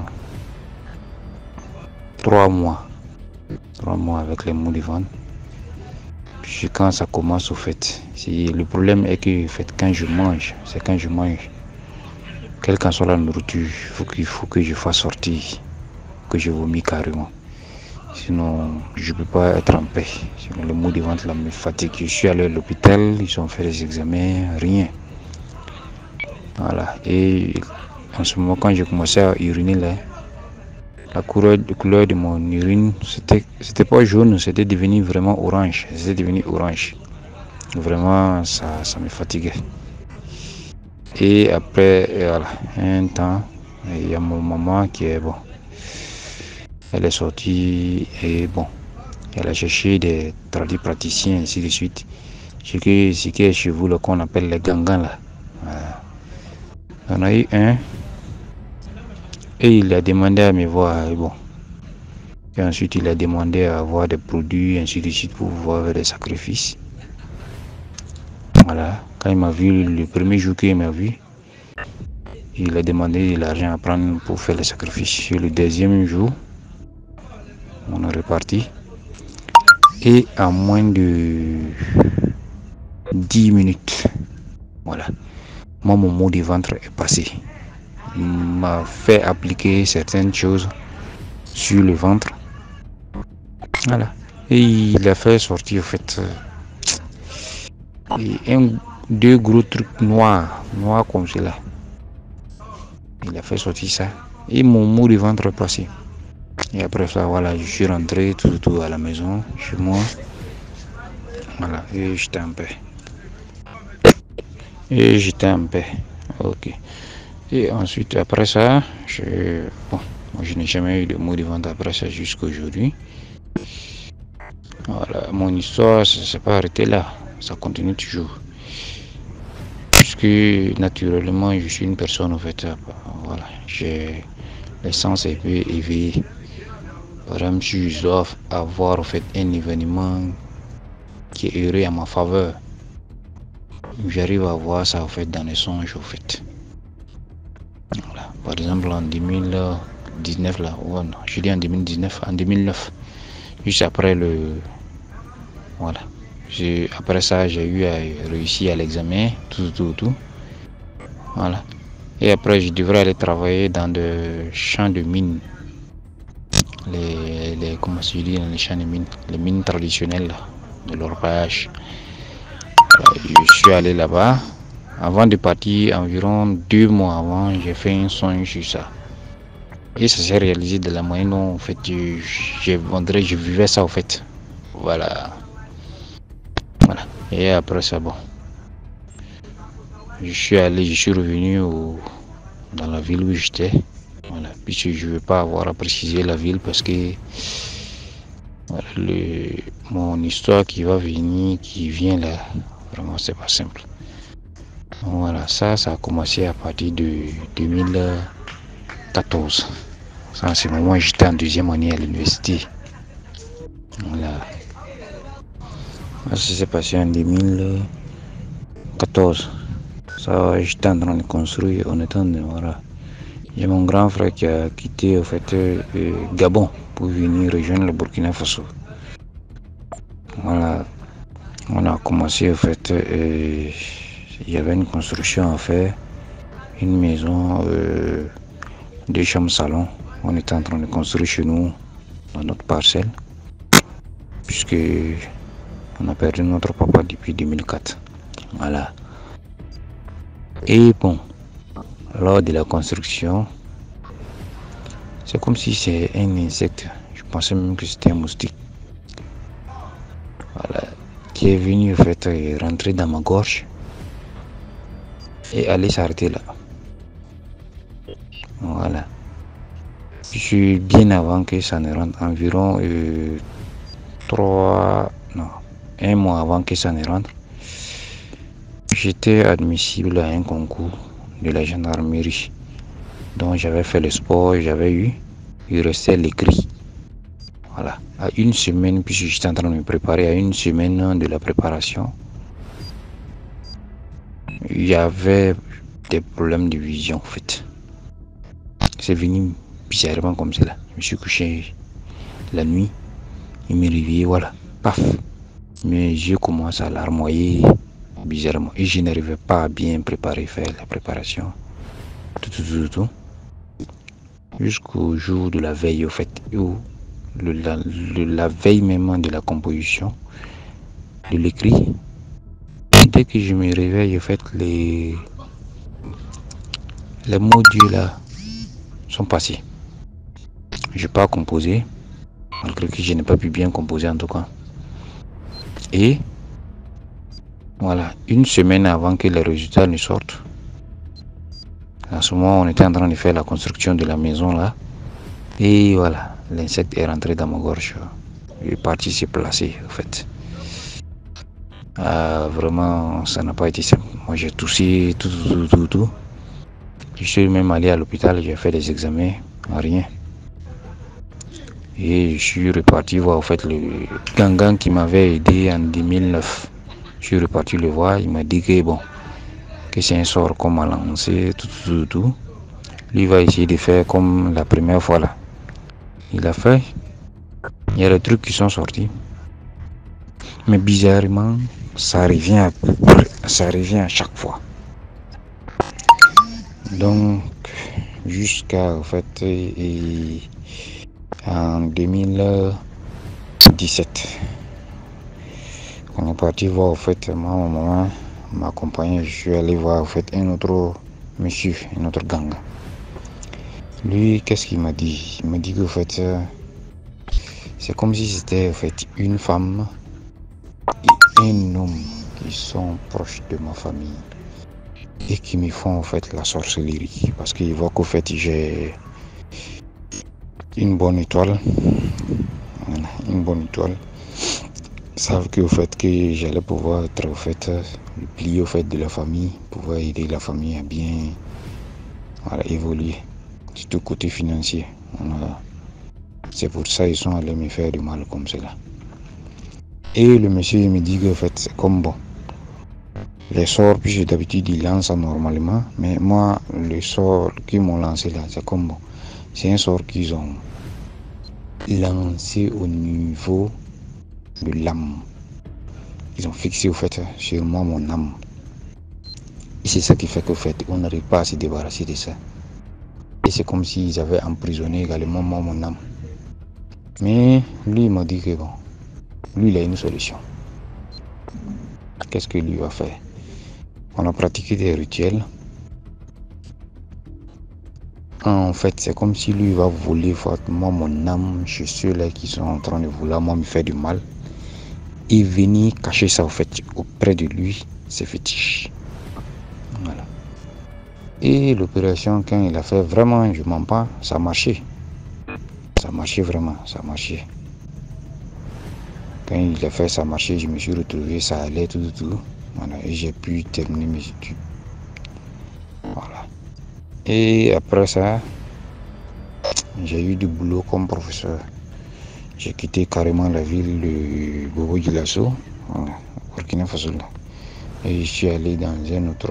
trois mois. Trois mois avec les maux de ventre. Puis quand ça commence au fait, le problème est que au fait, quand je mange, c'est quand je mange, quelle qu'en soit la nourriture, il faut qu'il faut que je fasse sortir, que je vomis carrément. Sinon, je ne peux pas être en paix. Sinon, le maux de ventre là me fatigue. Je suis allé à l'hôpital, ils ont fait les examens, rien. Voilà. Et en ce moment, quand j'ai commencé à uriner là, la couleur, la couleur de mon urine, c'était, c'était pas jaune, c'était devenu vraiment orange. C'était devenu orange. Vraiment, ça, ça me fatiguait. Et après, voilà, un temps, il y a mon maman qui est bon. Elle est sortie et bon, elle a cherché des tradis praticiens, ainsi de suite. Ce qui, ce qui est chez vous, le qu'on appelle les gangans là. Voilà. On a eu un et il a demandé à me voir. Et bon. Et ensuite, il a demandé à avoir des produits, ainsi de suite, pour pouvoir faire des sacrifices. Voilà. Quand il m'a vu, le premier jour qu'il m'a vu, il a demandé de l'argent à prendre pour faire les sacrifices. Et le deuxième jour, on est reparti et à moins de dix minutes, voilà, moi mon mot de ventre est passé. Il m'a fait appliquer certaines choses sur le ventre, voilà, et il a fait sortir en fait un, deux gros trucs noirs, noirs comme cela. Il a fait sortir ça et mon mot de ventre est passé. Et après ça, voilà, je suis rentré tout, tout à la maison, chez moi. Voilà, et j'étais en paix. Et j'étais en paix. Ok. Et ensuite, après ça, je, bon, moi, je n'ai jamais eu de maux de ventre après ça jusqu'à aujourd'hui. Voilà, mon histoire, ça ne s'est pas arrêté là. Ça continue toujours. Puisque, naturellement, je suis une personne, en fait, voilà, j'ai les sens un peu éveillés. Par exemple, si je dois avoir en fait un événement qui est heureux à ma faveur, j'arrive à voir ça en fait dans les songes en fait. Voilà. Par exemple en deux mille dix-neuf là, oh non, je dis en deux mille dix-neuf, en deux mille neuf, juste après le, voilà, j'ai, après ça j'ai eu à réussir à l'examen, tout, tout, tout, voilà. Et après je devrais aller travailler dans des champs de mines. Les, les, comment se dit dans les champs de mines, les mines traditionnelles de l'orpaillage. Je suis allé là-bas. Avant de partir, environ deux mois avant, j'ai fait un songe sur ça. Et ça s'est réalisé de la manière dont en fait, je, je, je, je vivais ça en fait. Voilà. Voilà. Et après ça, bon. Je suis allé, je suis revenu au, dans la ville où j'étais. Voilà, puisque je ne veux pas avoir à préciser la ville parce que voilà, le, mon histoire qui va venir, qui vient là, vraiment c'est pas simple. Voilà, ça, ça a commencé à partir de deux mille quatorze. Ça, en ce moment, j'étais en deuxième année à l'université. Voilà. Ça s'est passé en deux mille quatorze. Ça, j'étais en train de construire, en étant de, voilà. J'ai mon grand frère qui a quitté en fait euh, Gabon pour venir rejoindre le Burkina Faso. Voilà, on a commencé en fait, euh, il y avait une construction à faire, une maison, euh, deux chambres salon. On était en train de construire chez nous, dans notre parcelle, puisque on a perdu notre papa depuis deux mille quatre. Voilà. Et bon. Lors de la construction, c'est comme si c'est un insecte. Je pensais même que c'était un moustique. Voilà, qui qui est venu en fait rentrer dans ma gorge et aller s'arrêter là. Voilà. Je suis bien avant que ça ne rentre, environ euh, trois, non, un mois avant que ça ne rentre. J'étais admissible à un concours de la gendarmerie. Donc j'avais fait le sport, j'avais eu, il restait l'écrit. Voilà. À une semaine, puisque j'étais en train de me préparer, à une semaine de la préparation, il y avait des problèmes de vision en fait. C'est venu bizarrement comme cela. Je me suis couché la nuit, il m'est réveillé, voilà, paf. Mes yeux commencent à larmoyer bizarrement. Et je n'arrivais pas à bien préparer, faire la préparation. Tout, tout, tout, tout. Jusqu'au jour de la veille, au fait, où le, la, le, la veille même de la composition de l'écrit. Dès que je me réveille, au fait, les, les mots Dieu là sont passés. Je n'ai pas composé, malgré que je n'ai pas pu bien composer en tout cas. Et voilà, une semaine avant que les résultats ne sortent, en ce moment on était en train de faire la construction de la maison là, et voilà, l'insecte est rentré dans ma gorge. Il est parti se placer en fait. Ah, vraiment, ça n'a pas été simple. Moi j'ai toussé, tout, tout, tout, tout, tout. Je suis même allé à l'hôpital, j'ai fait des examens, rien. Et je suis reparti voir en fait le gangan qui m'avait aidé en deux mille neuf. Je suis reparti le voir, il m'a dit que bon, que c'est un sort qu'on m'a lancé, tout, tout, tout, tout. Lui va essayer de faire comme la première fois là. Il a fait, il y a des trucs qui sont sortis. Mais bizarrement, ça revient à peu près, ça revient à chaque fois. Donc, jusqu'à en fait, et, en deux mille dix-sept, on est parti voir en fait, moi, ma maman m'accompagnait, je suis allé voir en fait un autre monsieur, un autre gang. Lui, qu'est-ce qu'il m'a dit? Il m'a dit que en fait, c'est comme si c'était en fait une femme et un homme qui sont proches de ma famille et qui me font en fait la sorcellerie parce qu'ils voient qu'au fait j'ai une bonne étoile, voilà, une bonne étoile. Ils savent qu'au fait que j'allais pouvoir être au fait le pilier au fait de la famille, pouvoir aider la famille à bien, voilà, évoluer, surtout côté financier. Voilà. C'est pour ça qu'ils sont allés me faire du mal comme cela. Et le monsieur il me dit que en fait c'est comme bon. Les sorts, puis d'habitude ils lancent ça normalement, mais moi le sort qu'ils m'ont lancé là, c'est comme bon. C'est un sort qu'ils ont lancé au niveau de l'âme. Ils ont fixé au fait sur moi mon âme. Et c'est ça qui fait qu'au fait on n'arrive pas à se débarrasser de ça. Et c'est comme s'ils avaient emprisonné également moi mon âme. Mais lui il m'a dit que bon, lui il a une solution. Qu'est-ce que lui va faire? On a pratiqué des rituels. En fait, c'est comme si lui va voler fortement mon âme chez ceux-là qui sont en train de vouloir moi me faire du mal. Et venir cacher ça en fait auprès de lui, ses fétiches. Voilà. Et l'opération, quand il a fait, vraiment, je mens pas, ça marchait. Ça marchait vraiment, ça marchait. Quand il a fait, ça marchait, je me suis retrouvé, ça allait, tout, tout, tout. Voilà, et j'ai pu terminer mes études. Voilà. Et après ça, j'ai eu du boulot comme professeur. J'ai quitté carrément la ville de Bobo Dioulasso, voilà, Burkina Faso. Et je suis allé dans un autre,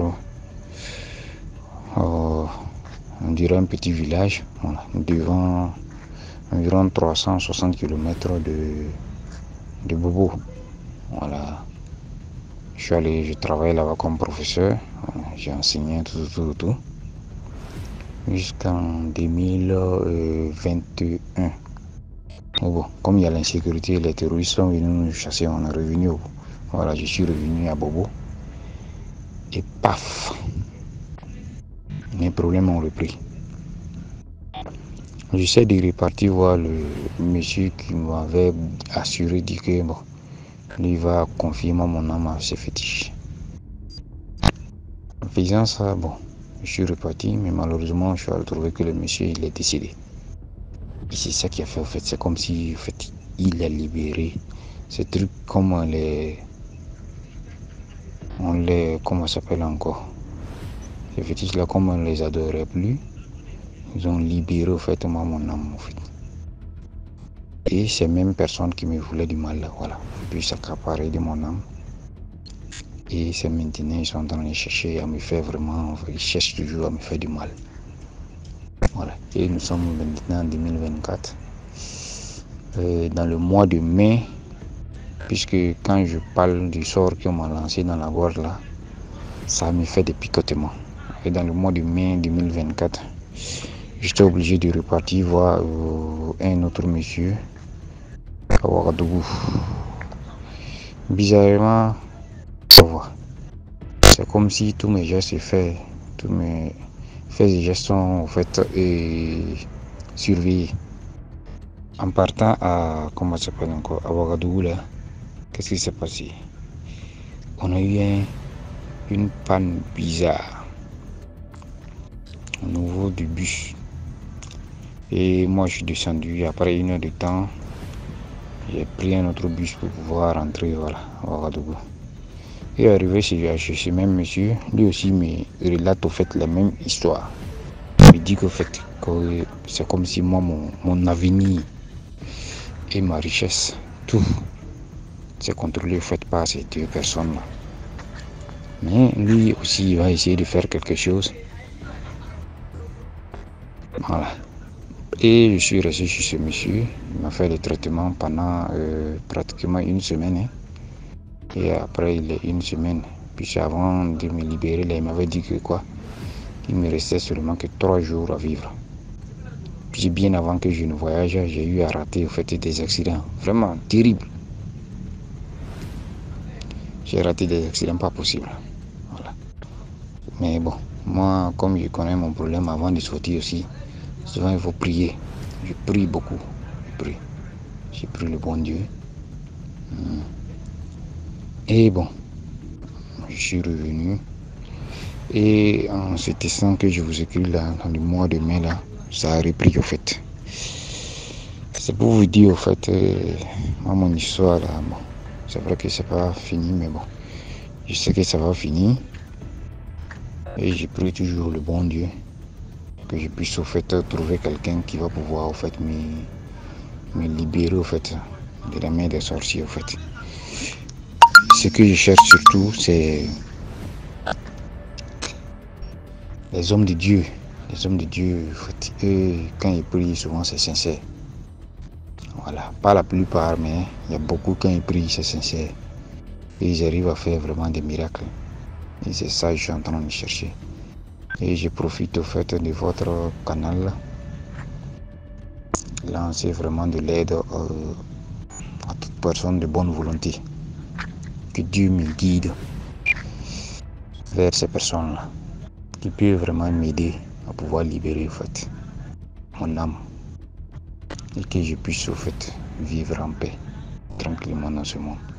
euh, on dirait un petit village, voilà, devant environ trois cent soixante kilomètres de, de Bobo. Voilà. Je suis allé, je travaille là-bas comme professeur, voilà, j'ai enseigné tout, tout, tout, jusqu'en deux mille vingt et un. Oh bon, comme il y a l'insécurité, les terroristes sont venus nous chasser, on est revenu. Voilà, je suis revenu à Bobo. Et paf, mes problèmes ont repris. J'essaie de repartir voir le monsieur qui m'avait assuré, dit que bon, lui va confier mon âme à ses fétiches. En faisant ça, bon, je suis reparti, mais malheureusement, je suis allé trouver que le monsieur, il est décédé. Et c'est ça qui a fait, en fait, c'est comme si, en fait, il a libéré ces trucs comme les... On les... Comment ça s'appelle encore? Ces fétiches-là, comme on les adorait plus, ils ont libéré, en fait, moi, mon âme, en fait. Et ces mêmes personnes qui me voulaient du mal, voilà, et puis s'accaparer de mon âme. Et c'est maintenant, ils sont en train de chercher à me faire vraiment, ils cherchent toujours à me faire du mal. Voilà, et nous sommes maintenant en deux mille vingt-quatre, euh, dans le mois de mai, puisque quand je parle du sort qu'on m'a lancé dans la gorge là, ça me fait des picotements. Et dans le mois de mai deux mille vingt-quatre, j'étais obligé de repartir voir euh, un autre monsieur à Ouagadougou. Bizarrement, ça va. C'est comme si tous mes gestes faits, tous mes faits et gestes sont en fait et surveillés. En partant à, comment ça s'appelle encore, à Ouagadougou là, qu'est-ce qui s'est passé? On a eu un, une panne bizarre au niveau du bus. Et moi je suis descendu, après une heure de temps, j'ai pris un autre bus pour pouvoir rentrer, voilà, à Ouagadougou. Et arrivé chez, chez ce même monsieur, lui aussi me relate au fait la même histoire. Il me dit qu'au fait, que c'est comme si moi, mon, mon avenir et ma richesse, tout, c'est contrôlé au fait par ces deux personnes-là. Mais lui aussi, il va essayer de faire quelque chose. Voilà. Et je suis resté chez ce monsieur. Il m'a fait le traitement pendant euh, pratiquement une semaine. Hein. Et après il est une semaine, puis avant de me libérer, là, il m'avait dit que quoi, il me restait seulement que trois jours à vivre. Puis bien avant que je ne voyage, j'ai eu à rater au fait des accidents, vraiment terribles. J'ai raté des accidents pas possibles. Voilà. Mais bon, moi, comme je connais mon problème avant de sortir aussi, souvent il faut prier. Je prie beaucoup. Je prie. J'ai pris le bon Dieu. Hmm. Et bon, je suis revenu. Et en ce instant que je vous écris là, dans le mois de mai là, ça a repris au fait. C'est pour vous dire au fait, euh, moi, mon histoire là, bon, c'est vrai que c'est pas fini, mais bon, je sais que ça va finir. Et je prie toujours le bon Dieu que je puisse au fait trouver quelqu'un qui va pouvoir au fait me, me libérer au fait de la main des sorciers au fait. Ce que je cherche surtout, c'est les hommes de Dieu. Les hommes de Dieu, eux, quand ils prient, souvent c'est sincère. Voilà, pas la plupart, mais il y a beaucoup quand ils prient, c'est sincère. Et ils arrivent à faire vraiment des miracles. Et c'est ça que je suis en train de chercher. Et je profite au fait de votre canal. Lancer vraiment de l'aide euh, à toute personne de bonne volonté. Que Dieu me guide vers ces personnes-là. Qui peuvent vraiment m'aider à pouvoir libérer en fait, mon âme. Et que je puisse en fait, vivre en paix, tranquillement dans ce monde.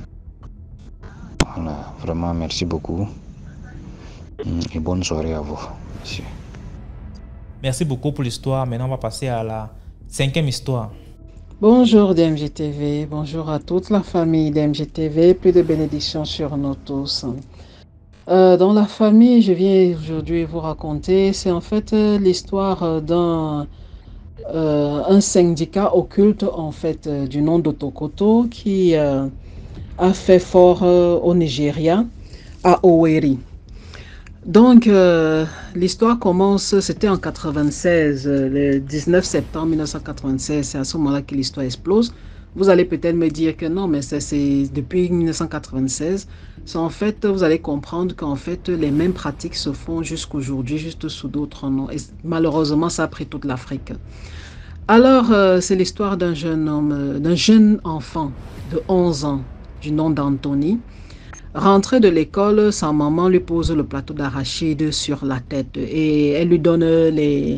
Voilà, vraiment merci beaucoup. Et bonne soirée à vous, monsieur. Merci beaucoup pour l'histoire. Maintenant, on va passer à la cinquième histoire. Bonjour D M G T V, bonjour à toute la famille D M G T V, plus de bénédictions sur nous tous. Euh, dans la famille, je viens aujourd'hui vous raconter, c'est en fait euh, l'histoire d'un euh, un syndicat occulte en fait euh, du nom d'Otokoto qui euh, a fait fort euh, au Nigeria, à Owerri. Donc, euh, l'histoire commence, c'était en quatre-vingt-seize, euh, le dix-neuf septembre mille neuf cent quatre-vingt-seize, c'est à ce moment-là que l'histoire explose. Vous allez peut-être me dire que non, mais c'est depuis mille neuf cent quatre-vingt-seize. C'est en fait, vous allez comprendre qu'en fait, les mêmes pratiques se font jusqu'aujourd'hui, juste sous d'autres noms. Et malheureusement, ça a pris toute l'Afrique. Alors, euh, c'est l'histoire d'un jeune homme, euh, d'un jeune enfant de onze ans, du nom d'Anthony. Rentré de l'école, sa maman lui pose le plateau d'arachide sur la tête et elle lui donne les,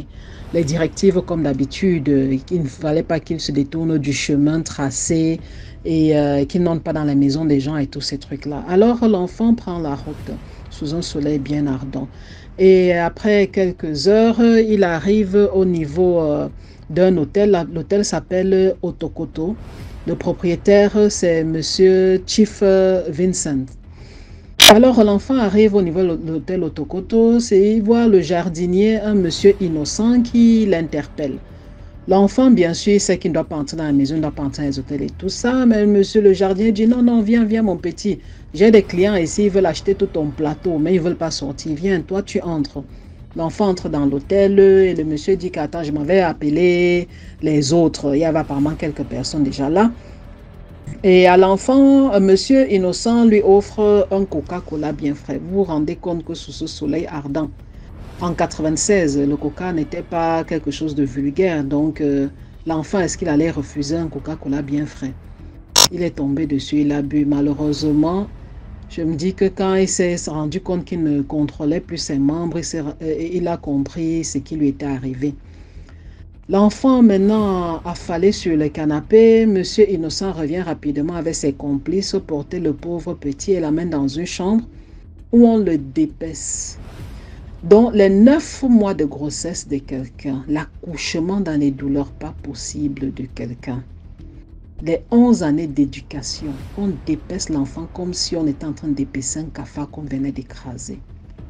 les directives comme d'habitude, qu'il ne fallait pas qu'il se détourne du chemin tracé et euh, qu'il n'entre pas dans la maison des gens et tous ces trucs-là. Alors l'enfant prend la route sous un soleil bien ardent. Et après quelques heures, il arrive au niveau euh, d'un hôtel. L'hôtel s'appelle Otokoto. Le propriétaire, c'est monsieur Chief Vincent. Alors l'enfant arrive au niveau de l'hôtel Otokoto, et il voit le jardinier, un monsieur innocent, qui l'interpelle. L'enfant, bien sûr, sait qu'il ne doit pas entrer dans la maison, il ne doit pas entrer dans les hôtels et tout ça, mais monsieur le jardinier dit non, non, viens, viens mon petit, j'ai des clients ici, ils veulent acheter tout ton plateau, mais ils ne veulent pas sortir, viens, toi tu entres. L'enfant entre dans l'hôtel et le monsieur dit qu'attends, je m'en vais appeler les autres. Il y avait apparemment quelques personnes déjà là. Et à l'enfant, monsieur innocent lui offre un Coca-Cola bien frais. Vous vous rendez compte que sous ce soleil ardent, en quatre-vingt-seize, le Coca n'était pas quelque chose de vulgaire. Donc euh, l'enfant, est-ce qu'il allait refuser un Coca-Cola bien frais? Il est tombé dessus, il a bu. Malheureusement, je me dis que quand il s'est rendu compte qu'il ne contrôlait plus ses membres, il, il a compris ce qui lui était arrivé. L'enfant maintenant affalé sur le canapé, monsieur innocent revient rapidement avec ses complices, porter le pauvre petit et l'amène dans une chambre où on le dépaisse. Donc les neuf mois de grossesse de quelqu'un, l'accouchement dans les douleurs pas possibles de quelqu'un, les onze années d'éducation, on dépaisse l'enfant comme si on était en train d'épaisser un cafard qu'on venait d'écraser.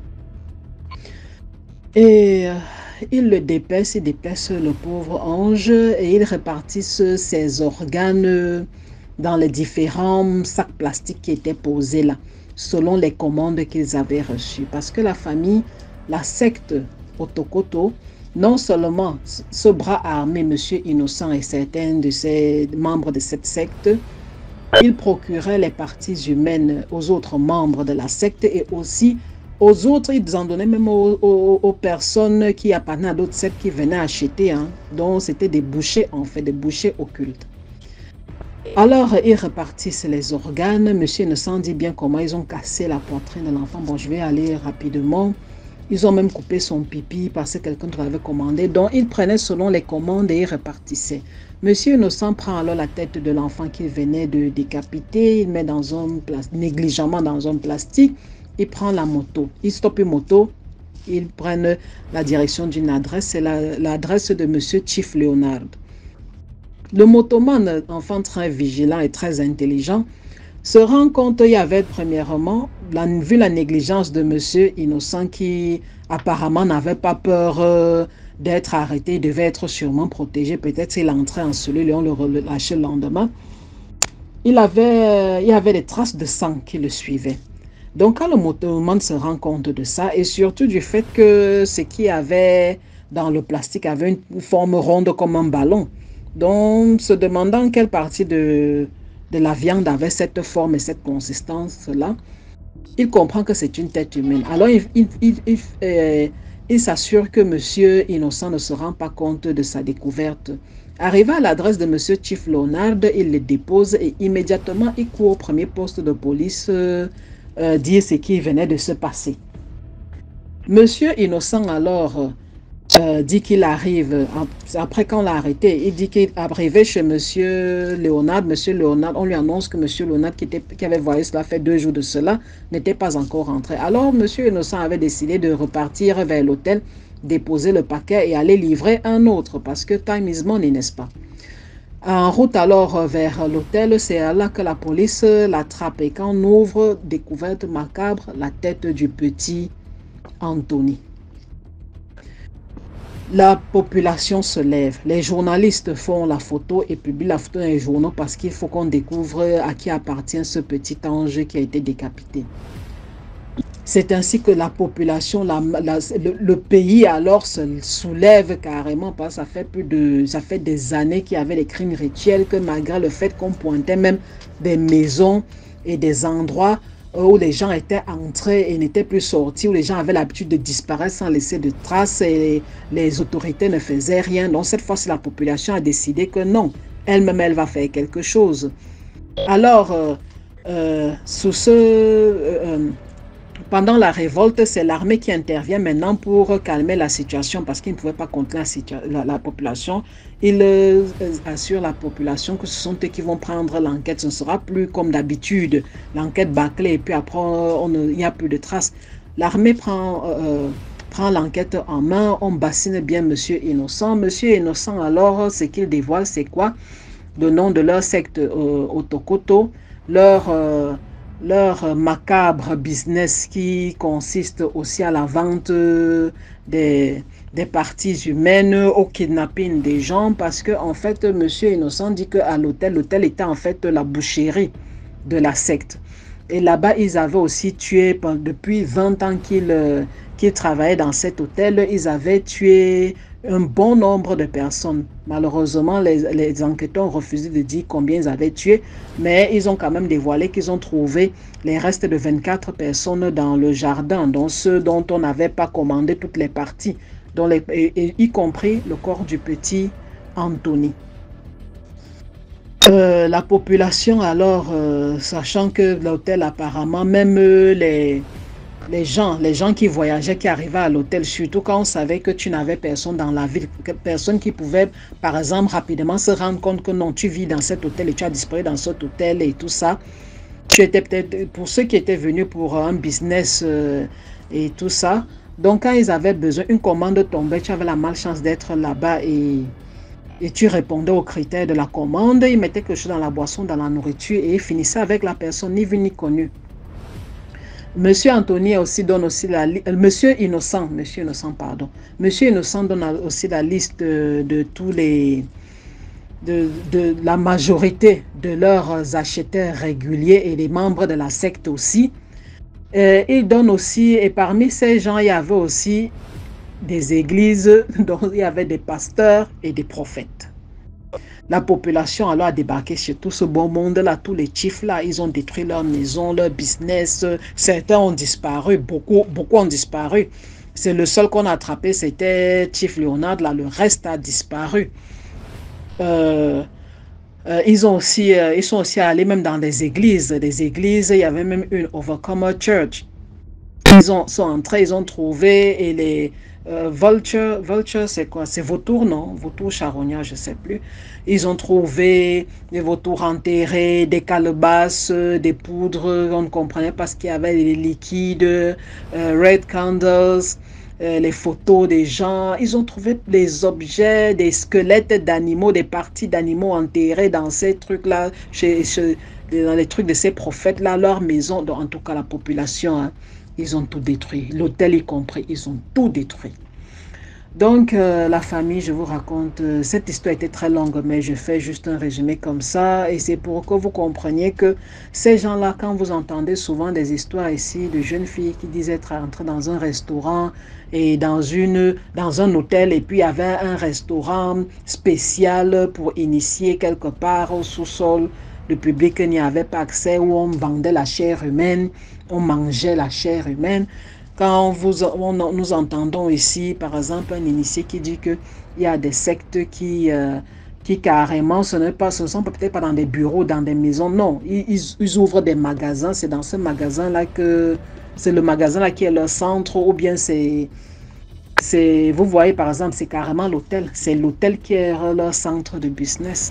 Et euh, il le dépaisse, il dépaisse le pauvre ange et il répartisse ses organes dans les différents sacs plastiques qui étaient posés là, selon les commandes qu'ils avaient reçues. Parce que la famille, la secte Otokoto, non seulement ce bras armé, monsieur innocent et certains de ses membres de cette secte, il procurait les parties humaines aux autres membres de la secte et aussi aux autres, ils en donnaient même aux, aux, aux personnes qui appartenaient à d'autres sectes qui venaient acheter. Hein. Donc, c'était des bouchers, en fait, des bouchers occultes. Alors, ils répartissent les organes. Monsieur Innocent dit bien comment ils ont cassé la poitrine de l'enfant. Bon, je vais aller rapidement. Ils ont même coupé son pipi parce que quelqu'un l'avait commandé. Donc, ils prenaient selon les commandes et ils répartissaient. Monsieur Innocent prend alors la tête de l'enfant qu'il venait de décapiter. Il met dans un négligemment dans un plastique. Il prend la moto, il stoppe une moto, ils prennent la direction d'une adresse, c'est l'adresse la, de monsieur Chief Leonard. Le motoman, enfant très vigilant et très intelligent, se rend compte qu'il y avait premièrement, la, vu la négligence de monsieur innocent qui apparemment n'avait pas peur euh, d'être arrêté, il devait être sûrement protégé, peut-être s'il entrait en cellule et on le relâchait le lendemain. Il avait, euh, il y avait des traces de sang qui le suivaient. Donc, quand le motoman se rend compte de ça, et surtout du fait que ce qu'il y avait dans le plastique avait une forme ronde comme un ballon, donc se demandant quelle partie de, de la viande avait cette forme et cette consistance-là, il comprend que c'est une tête humaine. Alors, il, il, il, il, euh, il s'assure que monsieur innocent ne se rend pas compte de sa découverte. Arrivé à l'adresse de monsieur Chief Leonard, il le dépose et immédiatement, il court au premier poste de police euh, Euh, dire ce qui venait de se passer. Monsieur innocent alors euh, dit qu'il arrive, après qu'on l'a arrêté, il dit qu'il est arrivé chez monsieur Léonard. Monsieur Léonard, on lui annonce que monsieur Léonard qui, était, qui avait voyé cela fait deux jours de cela, n'était pas encore rentré. Alors monsieur innocent avait décidé de repartir vers l'hôtel, déposer le paquet et aller livrer un autre, parce que time is money, n'est-ce pas? En route alors vers l'hôtel, c'est là que la police l'attrape et quand on ouvre, découverte macabre, la tête du petit Anthony. La population se lève, les journalistes font la photo et publient la photo dans les journaux parce qu'il faut qu'on découvre à qui appartient ce petit ange qui a été décapité. C'est ainsi que la population, la, la, le, le pays alors se soulève carrément parce que ça fait, plus de, ça fait des années qu'il y avait des crimes rituels que malgré le fait qu'on pointait même des maisons et des endroits où les gens étaient entrés et n'étaient plus sortis, où les gens avaient l'habitude de disparaître sans laisser de traces et les autorités ne faisaient rien. Donc cette fois-ci, la population a décidé que non, elle-même, elle va faire quelque chose. Alors, euh, euh, sous ce... Euh, pendant la révolte, c'est l'armée qui intervient maintenant pour calmer la situation parce qu'ils ne pouvaient pas contenir la, la, la population. Ils euh, assurent la population que ce sont eux qui vont prendre l'enquête. Ce ne sera plus comme d'habitude, l'enquête bâclée et puis après, on, il n'y a plus de traces. L'armée prend, euh, prend l'enquête en main, on bassine bien Monsieur Innocent. Monsieur Innocent, alors, ce qu'il dévoile, c'est quoi? Le nom de leur secte euh, Otokoto, leur... Euh, leur macabre business qui consiste aussi à la vente des, des parties humaines, au kidnapping des gens, parce que en fait, Monsieur Innocent dit qu'à l'hôtel, l'hôtel était en fait la boucherie de la secte. Et là-bas, ils avaient aussi tué, depuis vingt ans qu'ils qu'ils travaillaient dans cet hôtel, ils avaient tué un bon nombre de personnes. Malheureusement, les, les enquêteurs ont refusé de dire combien ils avaient tué, mais ils ont quand même dévoilé qu'ils ont trouvé les restes de vingt-quatre personnes dans le jardin, dont ceux dont on n'avait pas commandé toutes les parties, dont les, et, et, y compris le corps du petit Anthony. Euh, la population, alors, euh, sachant que l'hôtel, apparemment, même euh, les... Les gens, les gens qui voyageaient, qui arrivaient à l'hôtel, surtout quand on savait que tu n'avais personne dans la ville, personne qui pouvait, par exemple, rapidement se rendre compte que non, tu vis dans cet hôtel et tu as disparu dans cet hôtel et tout ça. Tu étais peut-être, pour ceux qui étaient venus pour un business euh, et tout ça, donc quand ils avaient besoin, une commande tombait, tu avais la malchance d'être là-bas et, et tu répondais aux critères de la commande, ils mettaient quelque chose dans la boisson, dans la nourriture et ils finissaient avec la personne ni vue ni connue. Monsieur Anthony aussi donne aussi la liste, Monsieur Innocent, Monsieur Innocent, pardon. Monsieur Innocent donne aussi la liste de, de tous les, de, de la majorité de leurs acheteurs réguliers et les membres de la secte aussi. Et il donne aussi, et parmi ces gens, il y avait aussi des églises, dont il y avait des pasteurs et des prophètes. La population alors a débarqué chez tout ce bon monde-là, tous les chiefs-là, ils ont détruit leur maison, leur business, certains ont disparu, beaucoup, beaucoup ont disparu. C'est le seul qu'on a attrapé, c'était Chief Leonard, là, le reste a disparu. Euh, euh, ils, ont aussi, euh, ils sont aussi allés même dans des églises, des églises, il y avait même une Overcomer Church. Ils ont, sont entrés, ils ont trouvé, et les euh, Vulture, Vulture c'est quoi? C'est vautour, non? Vautour charognard, je ne sais plus. Ils ont trouvé des vautours enterrés, des calebasses, des poudres, on ne comprenait pas ce qu'il y avait, des liquides, euh, red candles, euh, les photos des gens. Ils ont trouvé des objets, des squelettes d'animaux, des parties d'animaux enterrés dans ces trucs-là, chez, chez, dans les trucs de ces prophètes-là, leur maison, en tout cas la population, hein. Ils ont tout détruit, l'hôtel y compris, ils ont tout détruit. Donc, euh, la famille, je vous raconte, euh, cette histoire était très longue, mais je fais juste un résumé comme ça. Et c'est pour que vous compreniez que ces gens-là, quand vous entendez souvent des histoires ici de jeunes filles qui disent être entrées dans un restaurant et dans, une, dans un hôtel, et puis il y avait un restaurant spécial pour initier quelque part au sous-sol, le public n'y avait pas accès, où on vendait la chair humaine, on mangeait la chair humaine. Quand vous, on, nous entendons ici, par exemple, un initié qui dit qu'il y a des sectes qui, euh, qui carrément, ce n'est pas, ce ne sont peut-être pas dans des bureaux, dans des maisons, non. Ils, ils ouvrent des magasins, c'est dans ce magasin-là que, c'est le magasin-là qui est leur centre, ou bien c'est, c'est, vous voyez par exemple, c'est carrément l'hôtel, c'est l'hôtel qui est leur centre de business.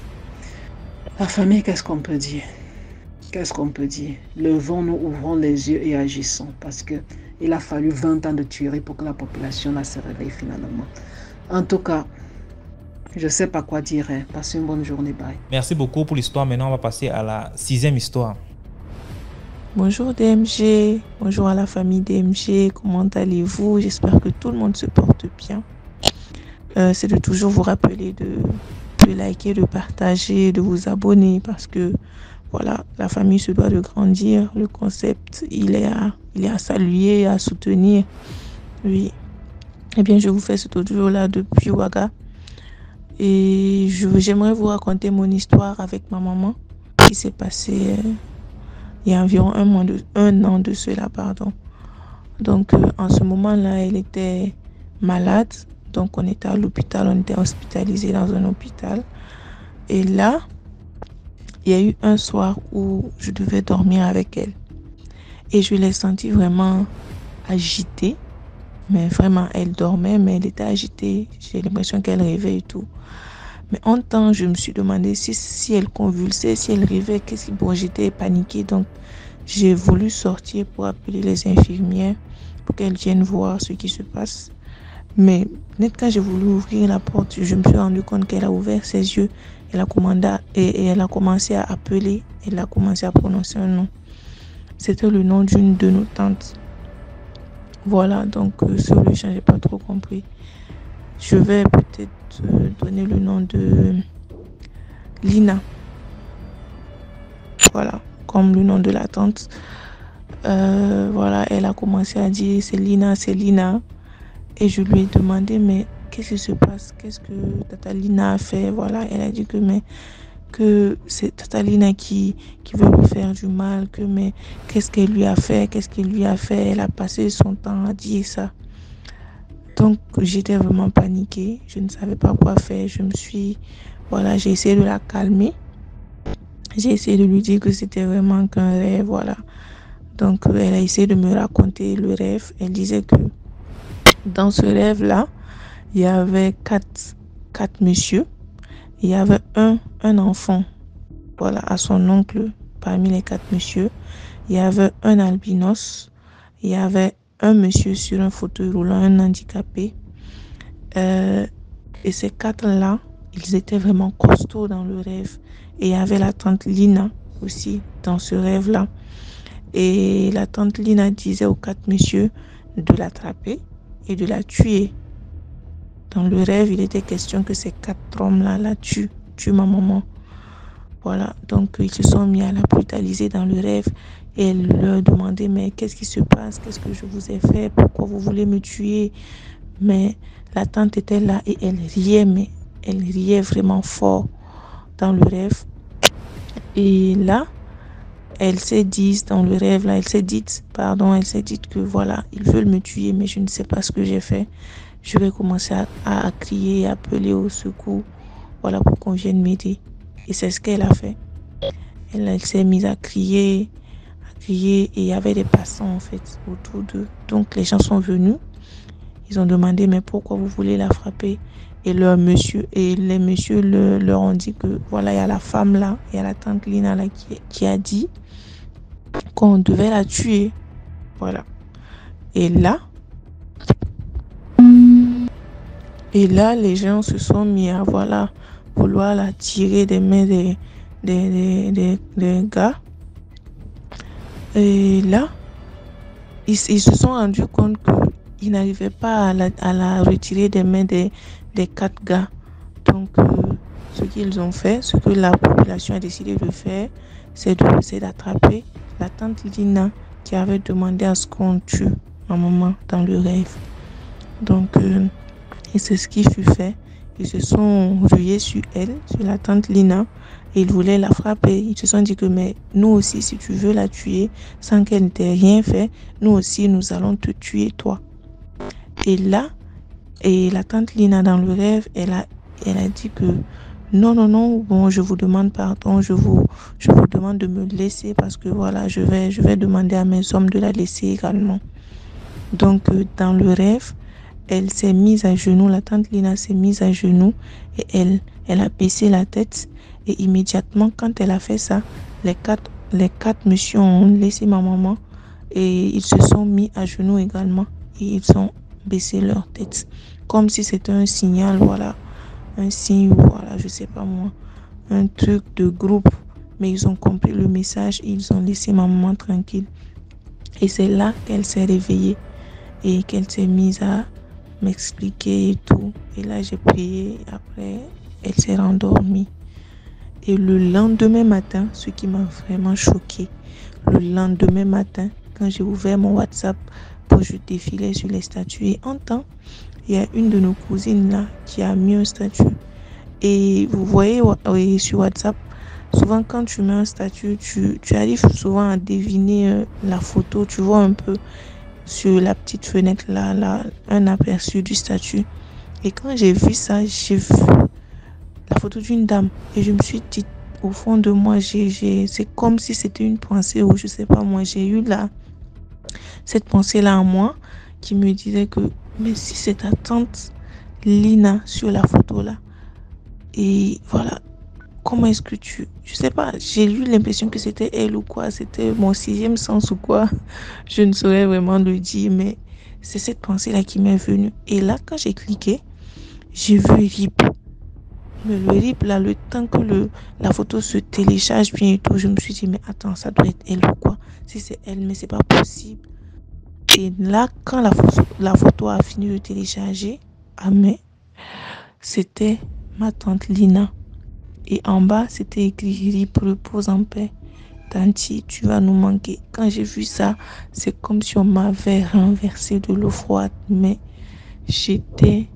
La famille, qu'est-ce qu'on peut dire? Qu'est-ce qu'on peut dire? Levons-nous, ouvrons les yeux et agissons, parce que il a fallu vingt ans de tuerie pour que la population là, se réveille finalement. En tout cas, je ne sais pas quoi dire. Hein. Passez une bonne journée. Bye. Merci beaucoup pour l'histoire. Maintenant, on va passer à la sixième histoire. Bonjour D M G. Bonjour à la famille D M G. Comment allez-vous? J'espère que tout le monde se porte bien. Euh, C'est de toujours vous rappeler de, de liker, de partager, de vous abonner parce que voilà, la famille se doit de grandir. Le concept, il est à, il est à saluer, à soutenir. Oui. Eh bien, je vous fais ce audio-là depuis Ouaga. Et j'aimerais vous raconter mon histoire avec ma maman qui s'est passée euh, il y a environ un, mois de, un an de cela. Pardon. Donc, euh, en ce moment-là, elle était malade. Donc, on était à l'hôpital, on était hospitalisé dans un hôpital. Et là, il y a eu un soir où je devais dormir avec elle. Et je l'ai sentie vraiment agitée. Mais vraiment, elle dormait, mais elle était agitée. J'ai l'impression qu'elle rêvait et tout. Mais en temps, je me suis demandé si, si elle convulsait, si elle rêvait, qu'est-ce qui... Bon, j'étais paniquée, donc j'ai voulu sortir pour appeler les infirmières pour qu'elles viennent voir ce qui se passe. Mais net quand j'ai voulu ouvrir la porte, je me suis rendu compte qu'elle a ouvert ses yeux. Elle a, commandé et, et elle a commencé à appeler. Elle a commencé à prononcer un nom. C'était le nom d'une de nos tantes. Voilà, donc euh, sur le champ, j'ai pas trop compris. Je vais peut-être euh, donner le nom de Lina. Voilà, comme le nom de la tante. Euh, voilà, elle a commencé à dire c'est Lina, c'est Lina. Et je lui ai demandé, mais qu'est-ce qui se passe? Qu'est-ce que Tata Lina a fait? Voilà, elle a dit que, mais, que c'est Tata Lina qui, qui veut lui faire du mal. Que, mais qu'est-ce qu'elle lui a fait? Qu'est-ce qu'elle lui a fait? Elle a passé son temps à dire ça. Donc, j'étais vraiment paniquée. Je ne savais pas quoi faire. Je me suis... Voilà, j'ai essayé de la calmer. J'ai essayé de lui dire que c'était vraiment qu'un rêve, voilà. Donc, elle a essayé de me raconter le rêve. Elle disait que dans ce rêve-là, il y avait quatre, quatre messieurs. Il y avait un, un enfant, voilà, à son oncle parmi les quatre messieurs. Il y avait un albinos. Il y avait un monsieur sur un fauteuil roulant, un handicapé. Euh, et ces quatre-là, ils étaient vraiment costauds dans le rêve. Et il y avait la tante Lina aussi dans ce rêve-là. Et la tante Lina disait aux quatre messieurs de l'attraper et de la tuer. Dans le rêve, il était question que ces quatre hommes-là la tuent, tuent ma maman. Voilà, donc ils se sont mis à la brutaliser dans le rêve. Et elle leur demandait, mais qu'est-ce qui se passe? Qu'est-ce que je vous ai fait? Pourquoi vous voulez me tuer? Mais la tante était là et elle riait, mais elle riait vraiment fort dans le rêve. Et là, elle s'est dit, dans le rêve, là, elle s'est dit, pardon, elle s'est dit que voilà, ils veulent me tuer, mais je ne sais pas ce que j'ai fait. Je vais commencer à, à, à crier, à appeler au secours, voilà, pour qu'on vienne m'aider. Et c'est ce qu'elle a fait. Elle, elle s'est mise à crier, à crier, et il y avait des passants, en fait, autour d'eux. Donc, les gens sont venus. Ils ont demandé, mais pourquoi vous voulez la frapper? Et, leur monsieur, et les messieurs le, leur ont dit que, voilà, il y a la femme là, il y a la tante Lina là qui, qui a dit qu'on devait la tuer. Voilà. Et là, et là, les gens se sont mis à, voilà, vouloir la tirer des mains des, des, des, des, des gars. Et là, ils, ils se sont rendus compte qu'ils n'arrivaient pas à la, à la retirer des mains des, des quatre gars. Donc, euh, ce qu'ils ont fait, ce que la population a décidé de faire, c'est, de, c'est d'attraper la tante Lina qui avait demandé à ce qu'on tue ma maman dans le rêve. Donc, euh, et c'est ce qui fut fait. Ils se sont rués sur elle, sur la tante Lina, et ils voulaient la frapper. Ils se sont dit que, mais nous aussi, si tu veux la tuer sans qu'elle ne t'ait rien fait, nous aussi, nous allons te tuer, toi. Et là, et la tante Lina, dans le rêve, elle a, elle a dit que non, non, non, bon, je vous demande pardon, je vous, je vous demande de me laisser parce que voilà, je vais, je vais demander à mes hommes de la laisser également. Donc, euh, dans le rêve, elle s'est mise à genoux, la tante Lina s'est mise à genoux et elle, elle a baissé la tête. Et immédiatement, quand elle a fait ça, les quatre, les quatre messieurs ont laissé ma maman et ils se sont mis à genoux également et ils ont baissé leur tête. Comme si c'était un signal, voilà, un signe, voilà, je sais pas moi, un truc de groupe. Mais ils ont compris le message et ils ont laissé ma maman tranquille. Et c'est là qu'elle s'est réveillée et qu'elle s'est mise à m'expliquer et tout. Et là, j'ai prié. Après, elle s'est rendormie. Et le lendemain matin, ce qui m'a vraiment choquée, le lendemain matin, quand j'ai ouvert mon WhatsApp pour je défiler sur les statuts, et en temps, il y a une de nos cousines là qui a mis un statut. Et vous voyez oui, sur WhatsApp, souvent quand tu mets un statut, tu, tu arrives souvent à deviner euh, la photo, tu vois un peu sur la petite fenêtre là, là, un aperçu du statut. Et quand j'ai vu ça, j'ai vu la photo d'une dame et je me suis dit au fond de moi, j'ai, j'ai, c'est comme si c'était une pensée ou je sais pas moi, j'ai eu la, cette pensée-là en moi qui me disait que, mais si c'est ta tante Lina sur la photo là, et voilà, comment est-ce que tu... Je sais pas, j'ai eu l'impression que c'était elle ou quoi, c'était mon sixième sens ou quoi, je ne saurais vraiment le dire, mais c'est cette pensée-là qui m'est venue. Et là, quand j'ai cliqué, j'ai vu RIP. Mais le RIP, là, le temps que le, la photo se télécharge bien et tout, je me suis dit, mais attends, ça doit être elle ou quoi. Si c'est elle, mais c'est pas possible. Et là, quand la photo, la photo a fini de télécharger, ah mais, c'était ma tante Lina. Et en bas, c'était écrit RIP, repose en paix. Tanti, tu vas nous manquer. Quand j'ai vu ça, c'est comme si on m'avait renversé de l'eau froide. Mais j'étais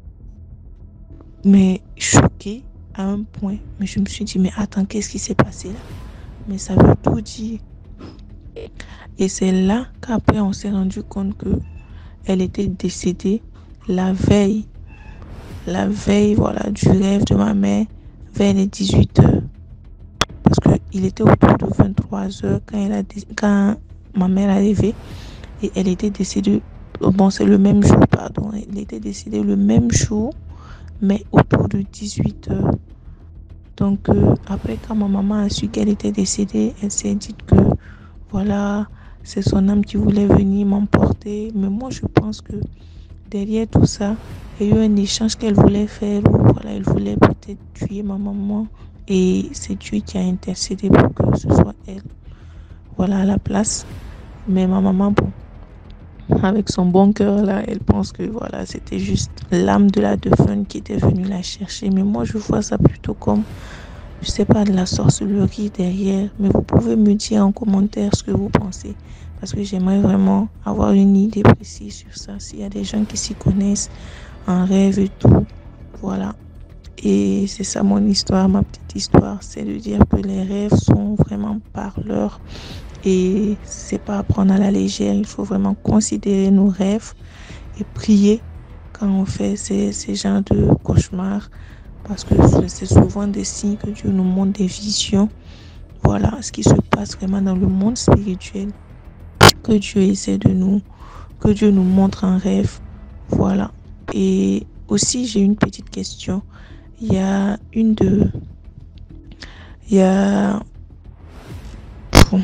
mais choquée à un point. Mais je me suis dit, mais attends, qu'est-ce qui s'est passé là? Mais ça veut tout dire. Et c'est là qu'après on s'est rendu compte que elle était décédée la veille. La veille, voilà, du rêve de ma mère vers les dix-huit heures. Parce qu'il était autour de vingt-trois heures quand, elle a, quand ma mère est arrivée. Et elle était décédée, bon c'est le même jour, pardon. Elle était décédée le même jour, mais autour de dix-huit heures. Donc euh, après quand ma maman a su qu'elle était décédée, elle s'est dit que voilà, c'est son âme qui voulait venir m'emporter. Mais moi je pense que derrière tout ça, il y a eu un échange qu'elle voulait faire où voilà, elle voulait peut-être tuer ma maman. Et c'est Dieu qui a intercédé pour que ce soit elle, voilà, à la place. Mais ma maman, bon, avec son bon cœur là, elle pense que voilà, c'était juste l'âme de la défunte qui était venue la chercher. Mais moi, je vois ça plutôt comme, je sais pas, de la sorcellerie derrière. Mais vous pouvez me dire en commentaire ce que vous pensez. Parce que j'aimerais vraiment avoir une idée précise sur ça. S'il y a des gens qui s'y connaissent en rêve et tout, voilà. Et c'est ça mon histoire, ma petite histoire. C'est de dire que les rêves sont vraiment parleurs. Et c'est pas à prendre à la légère. Il faut vraiment considérer nos rêves et prier quand on fait ces, ces genres de cauchemars. Parce que c'est souvent des signes que Dieu nous montre, des visions. Voilà ce qui se passe vraiment dans le monde spirituel. Que Dieu essaie de nous, que Dieu nous montre en rêve. Voilà. Et aussi, j'ai une petite question. Il y a une de... Il y a... Bon,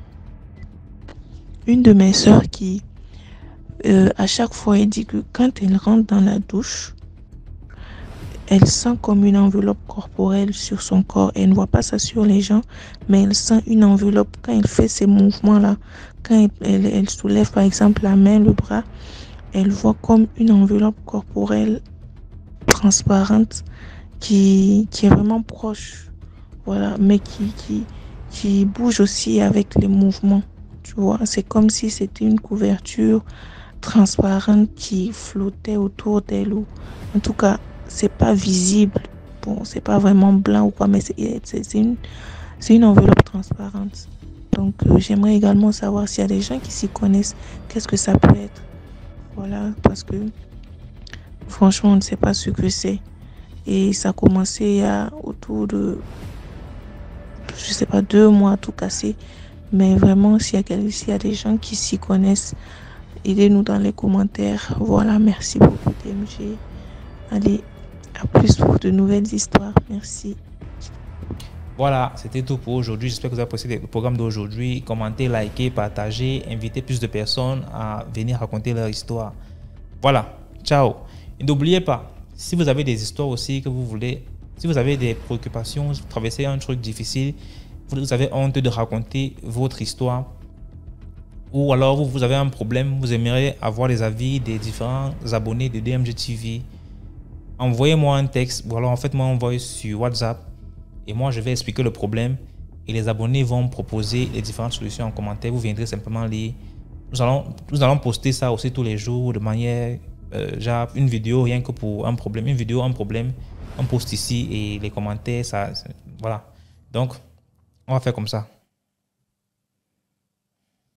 une de mes sœurs qui, euh, à chaque fois, elle dit que quand elle rentre dans la douche, elle sent comme une enveloppe corporelle sur son corps. Elle ne voit pas ça sur les gens, mais elle sent une enveloppe quand elle fait ces mouvements-là. Quand elle, elle, elle soulève, par exemple, la main, le bras, elle voit comme une enveloppe corporelle transparente qui, qui est vraiment proche. Voilà, mais qui, qui, qui bouge aussi avec les mouvements. Tu vois, c'est comme si c'était une couverture transparente qui flottait autour d'elle. Ou... En tout cas, c'est pas visible. Bon, c'est pas vraiment blanc ou quoi, mais c'est, c'est, c'est, une, c'est une enveloppe transparente. Donc, euh, j'aimerais également savoir s'il y a des gens qui s'y connaissent. Qu'est-ce que ça peut être? Voilà, parce que franchement, on ne sait pas ce que c'est. Et ça a commencé il y a autour de, je sais pas, deux mois tout cassé. Mais vraiment, s'il y a, s'il y a des gens qui s'y connaissent, aidez-nous dans les commentaires. Voilà, merci beaucoup D M G. Allez, à plus pour de nouvelles histoires. Merci. Voilà, c'était tout pour aujourd'hui. J'espère que vous avez apprécié le programme d'aujourd'hui. Commentez, likez, partagez, invitez plus de personnes à venir raconter leur histoire. Voilà, ciao. Et n'oubliez pas, si vous avez des histoires aussi que vous voulez, si vous avez des préoccupations, vous traversez un truc difficile, vous avez honte de raconter votre histoire, ou alors vous, vous avez un problème, vous aimeriez avoir les avis des différents abonnés de D M G T V, envoyez-moi un texte, ou alors en fait moi envoyez sur WhatsApp, et moi je vais expliquer le problème, et les abonnés vont proposer les différentes solutions en commentaire. Vous viendrez simplement lire. Nous allons, nous allons poster ça aussi tous les jours de manière, euh, genre une vidéo rien que pour un problème, une vidéo, un problème, on poste ici, et les commentaires, ça, voilà. Donc, on va faire comme ça.